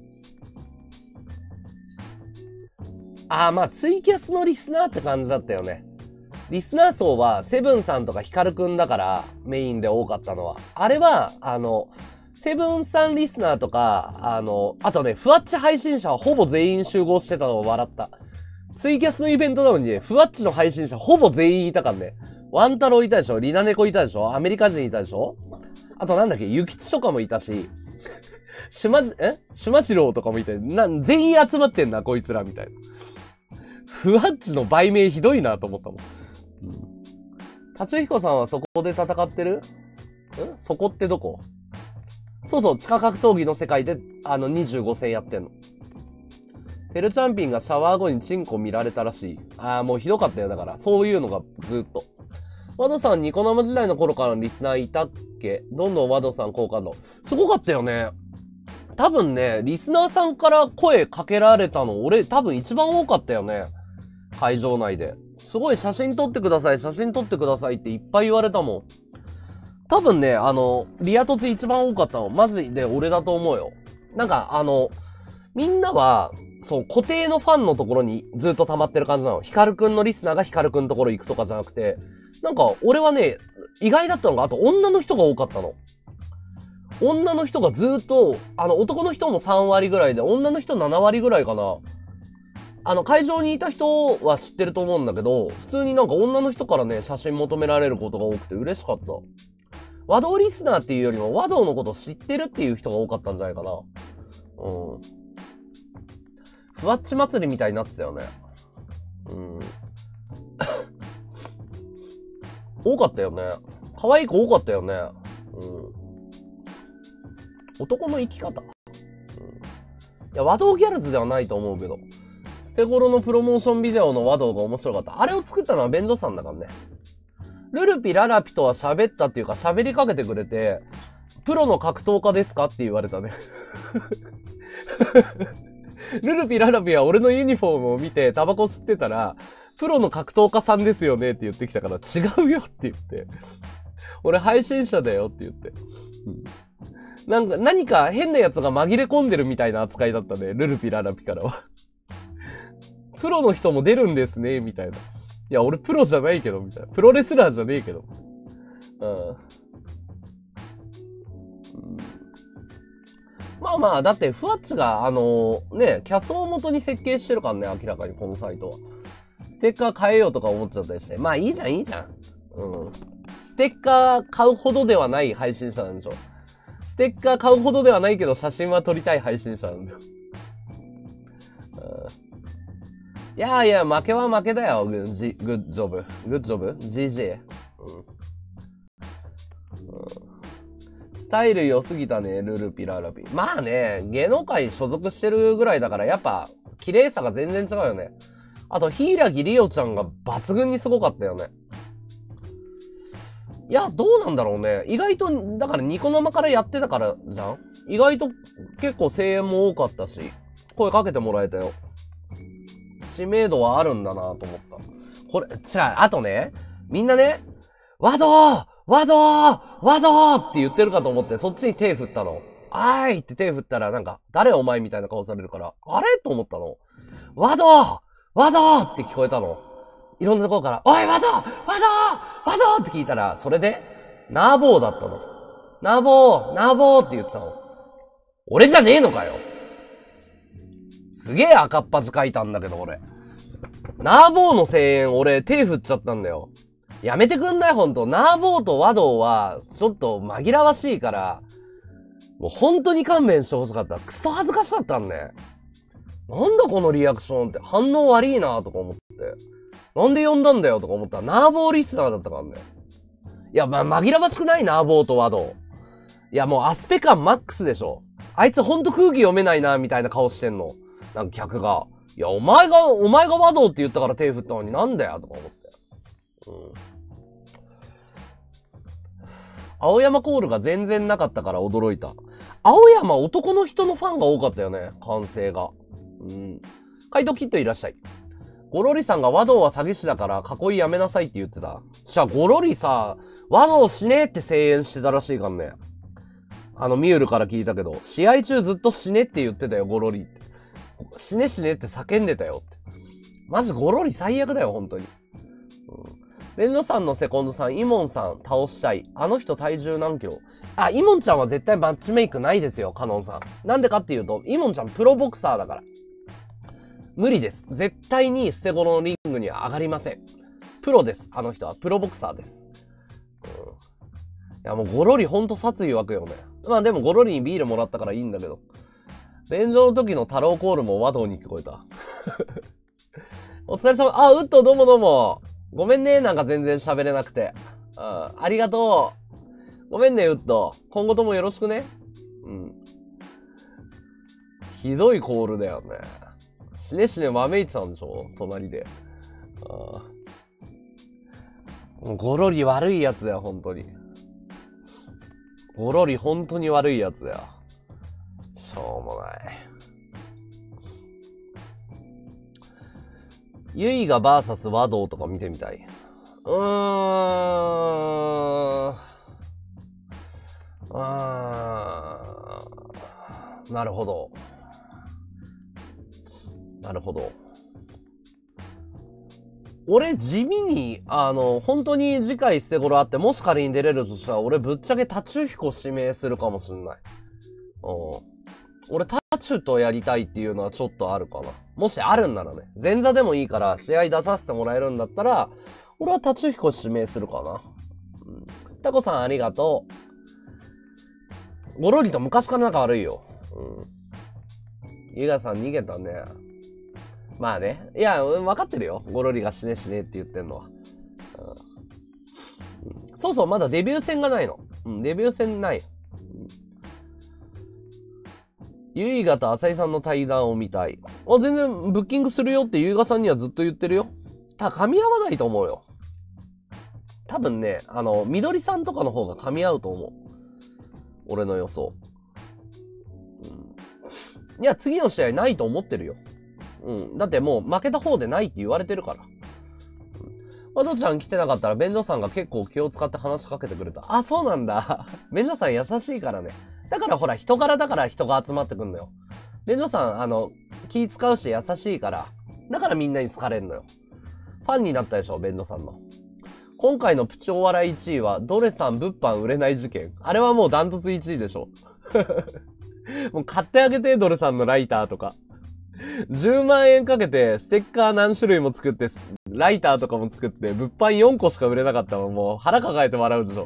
ああ、まあ、ツイキャスのリスナーって感じだったよね。リスナー層は、セブンさんとかヒカルくんだから、メインで多かったのは。あれは、あの、セブンさんリスナーとか、あの、あとね、ふわっち配信者はほぼ全員集合してたのを笑った。ツイキャスのイベントなのにね、ふわっちの配信者ほぼ全員いたからね。ワンタロウいたでしょ、リナネコいたでしょ、アメリカ人いたでしょ、あとなんだっけ、ユキチとかもいたし、シュマジ、えシュマジロウとかもいて、な、全員集まってんな、こいつら、みたいな。ふわっちの売名ひどいなと思ったもん。うん。達彦さんはそこで戦ってる？んそこってどこ？そうそう、地下格闘技の世界で、あの、にじゅうご戦やってんの。テルチャンピンがシャワー後にチンコ見られたらしい。ああ、もうひどかったよ、だから。そういうのがずっと。ワドさん、ニコ生時代の頃からのリスナーいたっけ？どんどんワドさん好感度。すごかったよね。多分ね、リスナーさんから声かけられたの、俺多分一番多かったよね。会場内で。すごい写真撮ってください、写真撮ってくださいっていっぱい言われたもん。多分ね、あの、リア凸一番多かったの。マジで俺だと思うよ。なんか、あの、みんなは、そう、固定のファンのところにずっと溜まってる感じなの。ヒカルくんのリスナーがヒカルくんのところ行くとかじゃなくて、なんか、俺はね、意外だったのが、あと女の人が多かったの。女の人がずっと、あの、男の人もさん割ぐらいで、女の人なな割ぐらいかな。あの、会場にいた人は知ってると思うんだけど、普通になんか女の人からね、写真求められることが多くて嬉しかった。和道リスナーっていうよりも和道のことを知ってるっていう人が多かったんじゃないかな。うん。ふわっち祭りみたいになってたよね。うん。多かったよね。可愛い子多かったよね。うん。男の生き方。うん。いや、和道ギャルズではないと思うけど。捨て頃のプロモーションビデオの和道が面白かった。あれを作ったのはベンジョさんだからね。ルルピララピとは喋ったっていうか喋りかけてくれて、プロの格闘家ですかって言われたね。ルルピララピは俺のユニフォームを見てタバコ吸ってたら、プロの格闘家さんですよねって言ってきたから、違うよって言って。俺配信者だよって言って。うん、なんか、何か変なやつが紛れ込んでるみたいな扱いだったね、ルルピララピからは。プロの人も出るんですね、みたいな。いや、俺プロじゃないけど、みたいな。プロレスラーじゃねえけど。うん。 まあまあ、だって、ふわっちが、あのー、ね、キャスを元に設計してるからね、明らかに、このサイトは。ステッカー変えようとか思っちゃったりして。まあ、いいじゃん、いいじゃん。うん。ステッカー買うほどではない配信者なんでしょ。ステッカー買うほどではないけど、写真は撮りたい配信者なんだよ。いやーいや、負けは負けだよ、グッジ、グッジョブ。グッジョブ ジージェー。うん。スタイル良すぎたね、ルルピララピ。まあね、芸能界所属してるぐらいだから、やっぱ、綺麗さが全然違うよね。あと、柊リオちゃんが抜群にすごかったよね。いや、どうなんだろうね。意外と、だからニコ生からやってたからじゃん？意外と結構声援も多かったし、声かけてもらえたよ。知名度はあるんだなと思った。これ、違う、あとね、みんなね、ワドーワドーワドーって言ってるかと思って、そっちに手振ったの。あーいって手振ったら、なんか、誰お前みたいな顔されるから、あれと思ったの。ワドーワドーって聞こえたの。いろんなところから、おいワドーワドーワドーって聞いたら、それで、ナーボーだったの。ナーボーナーボーって言ってたの。俺じゃねえのかよ。すげえ赤っ端書いたんだけど、俺。ナーボーの声援、俺手振っちゃったんだよ。やめてくんないほんと。ナーボーとワドーは、ちょっと紛らわしいから、もう本当に勘弁してほしかった。クソ恥ずかしかったんね。なんだこのリアクションって、反応悪いなとか思って。なんで呼んだんだよとか思ったら、ナーボーリスナーだったからね。いや、まあ、紛らわしくないナーボーとワドー。いや、もうアスペ感マックスでしょ。あいつほんと空気読めないな、みたいな顔してんの。なんか客が。いや、お前が、お前がワドーって言ったから手振ったのになんだよとか思って。うん。青山コールが全然なかったから驚いた。青山男の人のファンが多かったよね。歓声が。うん。怪盗キットいらっしゃい。ゴロリさんがワドーは詐欺師だから囲いやめなさいって言ってた。じゃあゴロリさ、ワドー死ねって声援してたらしいからね。あのミュールから聞いたけど、試合中ずっと死ねって言ってたよ、ゴロリって。死ね死ねって叫んでたよって。マジゴロリ最悪だよ、本当に。うん。レンドさんのセコンドさん、イモンさん倒したい。あの人体重何キロ？あ、イモンちゃんは絶対マッチメイクないですよ、カノンさん。なんでかっていうと、イモンちゃんプロボクサーだから。無理です。絶対に捨て頃のリングには上がりません。プロです。あの人はプロボクサーです。うん、いやもうゴロリほんと殺意湧くよね。まあでもゴロリにビールもらったからいいんだけど。連上の時の太郎コールも和道に聞こえた。お疲れ様。あ、ウッドどうもどうも。ごめんね。なんか全然喋れなくて。うん、ありがとう。ごめんね、ウッド。今後ともよろしくね。うん。ひどいコールだよね。死ね死ねわめいてたんでしょ隣で。ああ。もうゴロリ悪いやつだよ、本当に。ゴロリ本当に悪いやつだよ。しょうもない。ユイがバーサスワドウとか見てみたい。うーん。あー。なるほど。なるほど。俺地味に、あの、本当に次回捨て頃あって、もし仮に出れるとしたら、俺ぶっちゃけタチュヒコ指名するかもしんない。うん。俺タチュとやりたいっていうのはちょっとあるかな。もしあるんならね。前座でもいいから試合出させてもらえるんだったら、俺はタチュヒコ指名するかな。うん。タコさんありがとう。ゴロリと昔から仲悪いよ。うん。ユガさん逃げたね。まあね。いや、分かってるよ。ゴロリが死ね死ねって言ってんのは。うん、そうそう、まだデビュー戦がないの。うん、デビュー戦ない。ユイガと浅井さんの対談を見たい。あ、全然ブッキングするよってユイガさんにはずっと言ってるよ。ただ噛み合わないと思うよ。多分ね、あの、緑さんとかの方が噛み合うと思う。俺の予想。うん、いや、次の試合ないと思ってるよ。うん。だってもう負けた方でないって言われてるから。ワドちゃん来てなかったら、ベンジョさんが結構気を使って話しかけてくれた。あ、そうなんだ。ベンジョさん優しいからね。だからほら、人柄だから人が集まってくんのよ。ベンジョさん、あの、気使うし優しいから。だからみんなに好かれんのよ。ファンになったでしょ、ベンジョさんの。今回のプチお笑いいちいは、ドレさん物販売れない事件。あれはもうダントツいちいでしょ。 もう買ってあげて、ドルさんのライターとか。じゅうまんえんかけて、ステッカー何種類も作って、ライターとかも作って、物販よんこしか売れなかったらもう腹抱えて笑うでしょ。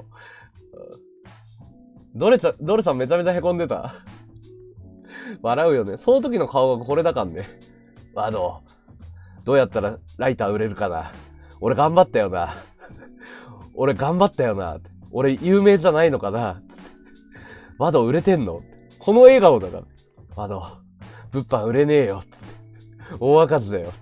ドレちゃ、ドルさんめちゃめちゃ凹んでた。笑うよね。その時の顔がこれだかんね。ワド、どうやったらライター売れるかな。俺頑張ったよな。俺頑張ったよな。俺有名じゃないのかな。ワド売れてんの？この笑顔だから。ワド、物販売れねえよ。つって大赤字だよ。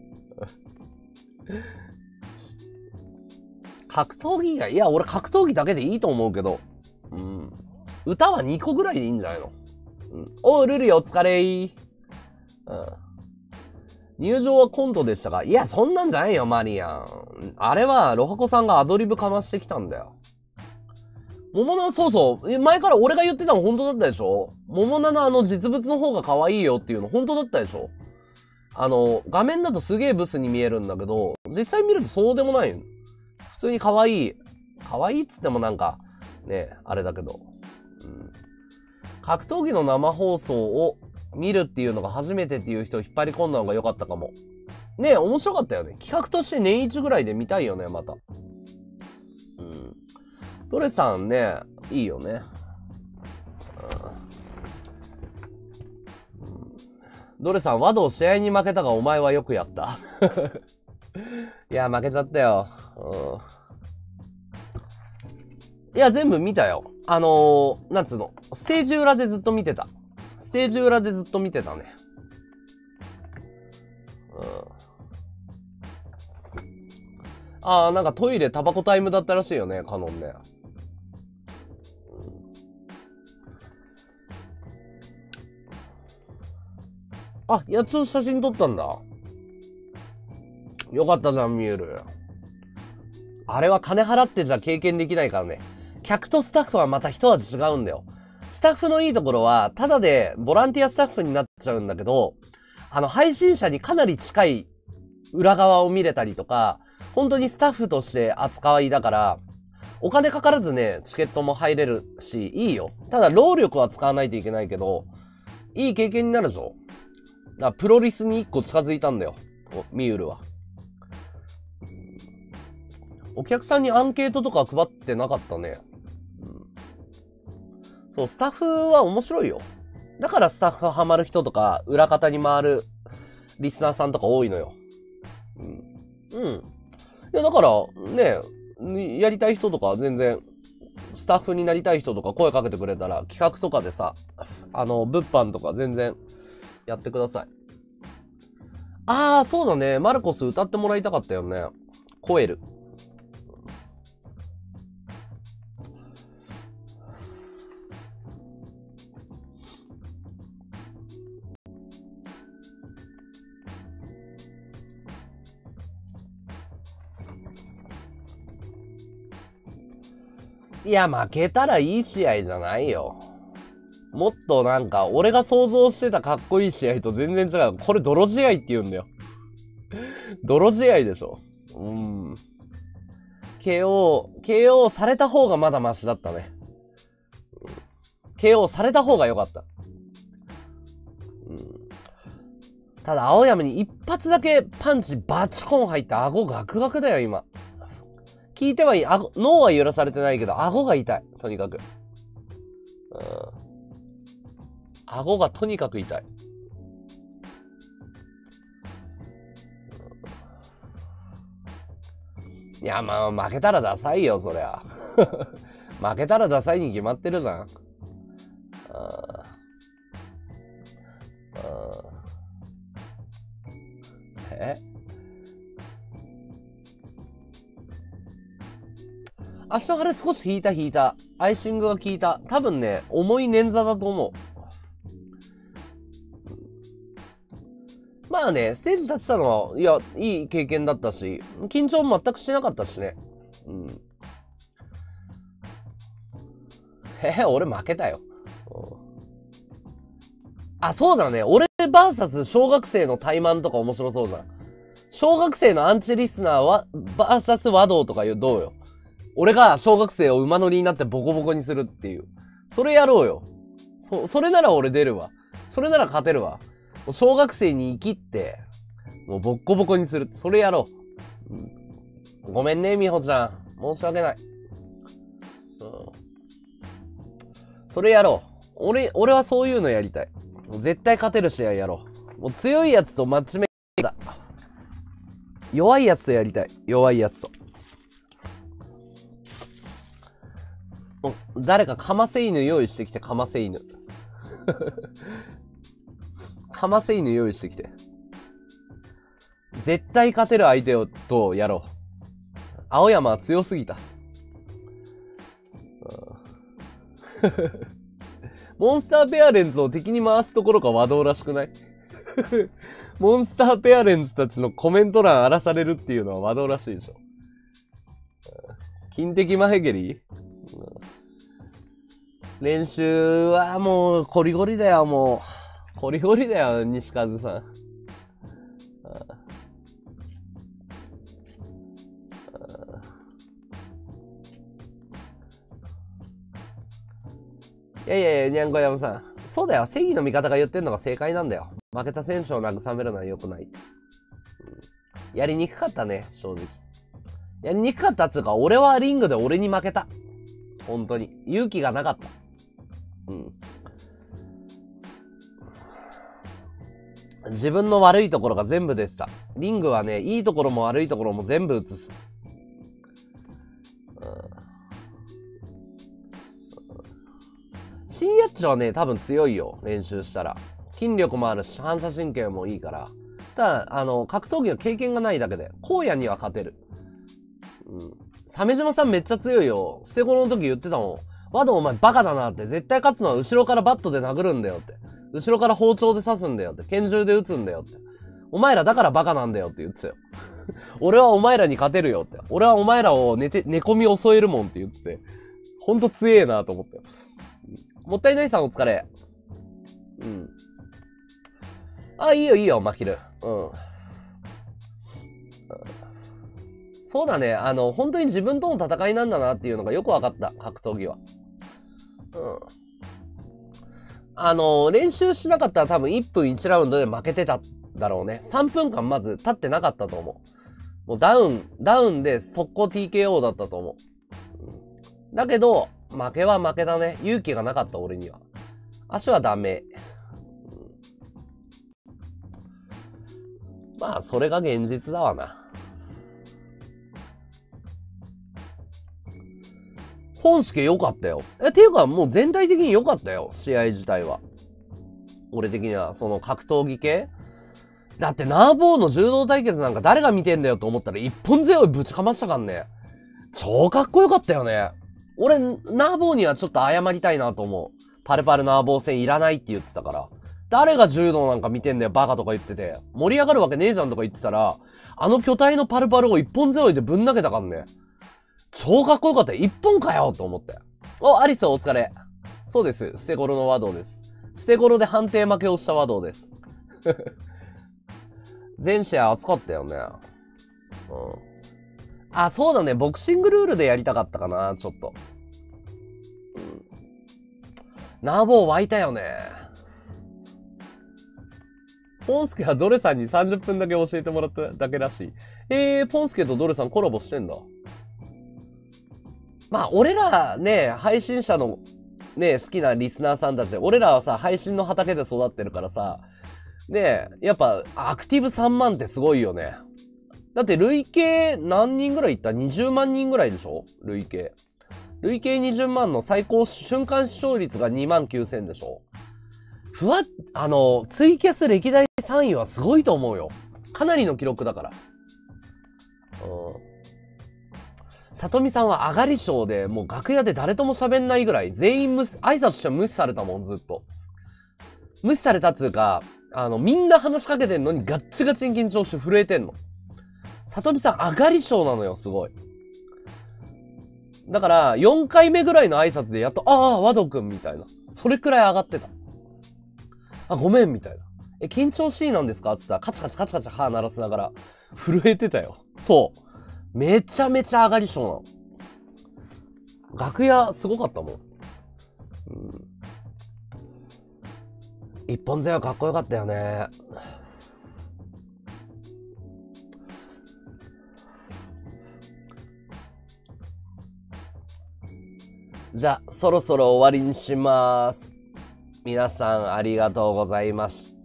格闘技が、いや、俺格闘技だけでいいと思うけど。うん。歌はにこぐらいでいいんじゃないの？うん。おう、ルリお疲れー。うん。入場はコントでしたが、いや、そんなんじゃないよ、マリアン。あれは、ロハコさんがアドリブかましてきたんだよ。桃菜、そうそう。前から俺が言ってたの本当だったでしょ？桃菜のあの実物の方が可愛いよっていうの本当だったでしょ？あの、画面だとすげえブスに見えるんだけど、実際見るとそうでもないよ。普通に可愛い。可愛いっつってもなんか、ね、あれだけど。うん。格闘技の生放送を見るっていうのが初めてっていう人を引っ張り込んだのが良かったかも。ねえ、面白かったよね。企画として年一ぐらいで見たいよね、また。うん。ドレさんね、いいよね。うん、ドレさん、ワド試合に負けたがお前はよくやった。いや、負けちゃったよ。うん、いや、全部見たよ。あのー、なんつうの。ステージ裏でずっと見てた。ステージ裏でずっと見てたね。うん。ああ、なんかトイレタバコタイムだったらしいよね、カノンね。あ、やつ写真撮ったんだ。よかったじゃん、ミュール。あれは金払ってじゃ経験できないからね。客とスタッフはまた一味違うんだよ。スタッフのいいところは、ただでボランティアスタッフになっちゃうんだけど、あの、配信者にかなり近い裏側を見れたりとか、本当にスタッフとして扱いだから、お金かからずね、チケットも入れるし、いいよ。ただ、労力は使わないといけないけど、いい経験になるぞ。だからプロリスに一個近づいたんだよ。ミュールは。お客さんにアンケートとか配ってなかったね。うん、そう、スタッフは面白いよ。だからスタッフハマる人とか、裏方に回るリスナーさんとか多いのよ。うん。うん。いや、だから、ね、やりたい人とか全然、スタッフになりたい人とか声かけてくれたら、企画とかでさ、あの、物販とか全然やってください。あー、そうだね。マルコス歌ってもらいたかったよね。コエル。いや、負けたらいい試合じゃないよ。もっとなんか、俺が想像してたかっこいい試合と全然違う。これ泥試合って言うんだよ。泥試合でしょ。うん。ケーオー、ケーオー された方がまだマシだったね。ケーオー された方が良かった。うん、ただ、青山に一発だけパンチバチコン入って顎ガクガクだよ、今。聞いてはいい。顎、脳は揺らされてないけど、顎が痛い。とにかく。うん。顎がとにかく痛い。いや、まあ、負けたらダサいよ、そりゃ。負けたらダサいに決まってるじゃん。ああ。え？足の腫れ少し引いた引いた。アイシングが効いた。多分ね、重い捻挫だと思う。まあね、ステージ立ってたのは、いや、いい経験だったし、緊張も全くしてなかったしね。うん。へへ、俺負けたよ。あ、そうだね。俺バーサス小学生の怠慢とか面白そうじゃん。小学生のアンチリスナーは、バーサス和道とか言う、どうよ。俺が小学生を馬乗りになってボコボコにするっていう。それやろうよ。 そ、それなら俺出るわ。それなら勝てるわ。もう小学生に生きって、もうボッコボコにする。それやろう。うん、ごめんね、みほちゃん。申し訳ない。うん、それやろう。俺、俺はそういうのやりたい。もう絶対勝てる試合やろう。もう強いやつとマッチメイクだ。弱いやつとやりたい。弱いやつと。誰かかませ犬用意してきて、かませ犬。かませ犬用意してきて。絶対勝てる相手をとやろう。青山は強すぎた。モンスターペアレンズを敵に回すところが和道らしくない？モンスターペアレンズたちのコメント欄荒らされるっていうのは和道らしいでしょ。金的マヘゲリ、うん、練習はもうコリゴリだよ、もう。コリゴリだよ、西和さん。いやいやいや、にゃんこ山さん。そうだよ。正義の味方が言ってんのが正解なんだよ。負けた選手を慰めるのは良くない。うん、やりにくかったね、正直。やりにくかったっつうか、俺はリングで俺に負けた。本当に。勇気がなかった。うん。自分の悪いところが全部出てた。リングはね、いいところも悪いところも全部映す。新ヤッチはね、多分強いよ。練習したら。筋力もあるし、反射神経もいいから。ただ、あの、格闘技の経験がないだけで、荒野には勝てる。うん。鮫島さんめっちゃ強いよ。捨て子の時言ってたもん。ワドお前バカだなって。絶対勝つのは後ろからバットで殴るんだよって。後ろから包丁で刺すんだよって。拳銃で撃つんだよって。お前らだからバカなんだよって言ってたよ。俺はお前らに勝てるよって。俺はお前らを寝て、寝込み襲えるもんって言ってて。ほんと強えなと思ったよ。もったいないさんお疲れ。うん。あ、いいよいいよ、マヒル。うん。そうだね。あの、本当に自分との戦いなんだなっていうのがよくわかった。格闘技は。うん。あの、練習しなかったら多分いっぷんいちラウンドで負けてただろうね。さんぷんかんまず立ってなかったと思う。もうダウン、ダウンで速攻 ティーケーオー だったと思う。うん、だけど、負けは負けだね。勇気がなかった俺には。足はダメ。うん、まあ、それが現実だわな。本助良かったよ。え、ていうかもう全体的に良かったよ。試合自体は。俺的には、その格闘技系。だってナーボーの柔道対決なんか誰が見てんだよと思ったら一本背負いぶちかましたかんね。超かっこよかったよね。俺、ナーボーにはちょっと謝りたいなと思う。パルパルナーボー戦いらないって言ってたから。誰が柔道なんか見てんだよバカとか言ってて。盛り上がるわけねえじゃんとか言ってたら、あの巨体のパルパルを一本背負いでぶん投げたかんね。超かっこよかった。一本かよと思って。お、アリスお疲れ。そうです。捨て頃の和道です。捨て頃で判定負けをした和道です。全試合熱かったよね。うん。あ、そうだね。ボクシングルールでやりたかったかな、ちょっと。うん。ナーボー湧いたよね。ポンスケはドレさんにさんじゅっぷんだけ教えてもらっただけらしい。えー、ポンスケとドレさんコラボしてんだ。まあ、俺らね、配信者のね、好きなリスナーさんたちで、俺らはさ、配信の畑で育ってるからさ、ねえ、やっぱ、アクティブさんまんってすごいよね。だって累計何人ぐらいいった ?にじゅうまん人ぐらいでしょ累計。累計にじゅうまんの最高瞬間視聴率がにまんきゅうせんでしょふわっ、あの、ツイキャス歴代さんいはすごいと思うよ。かなりの記録だから。うん。さとみさんは上がり症で、もう楽屋で誰とも喋んないぐらい、全員無視、挨拶して無視されたもん、ずっと。無視されたっつうか、あの、みんな話しかけてんのにガッチガチに緊張して震えてんの。さとみさん上がり症なのよ、すごい。だから、よんかいめぐらいの挨拶でやっと、ああ、和道くんみたいな。それくらい上がってた。あ、ごめん、みたいな。え、緊張しいなんですかつったら、カチカチカチカチ歯鳴らしながら、震えてたよ。そう。めちゃめちゃ上がり症なの。楽屋すごかったもん。うん、 一本背負いかっこよかったよね。じゃあ、そろそろ終わりにします。皆さんありがとうございました。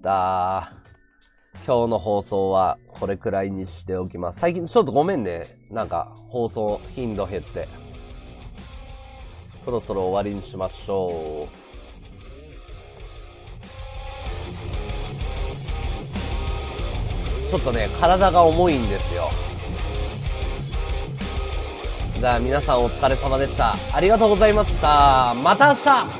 今日の放送はこれくらいにしておきます。最近ちょっとごめんね。なんか放送頻度減って。そろそろ終わりにしましょう。ちょっとね、体が重いんですよ。じゃあ皆さんお疲れ様でした。ありがとうございました。また明日。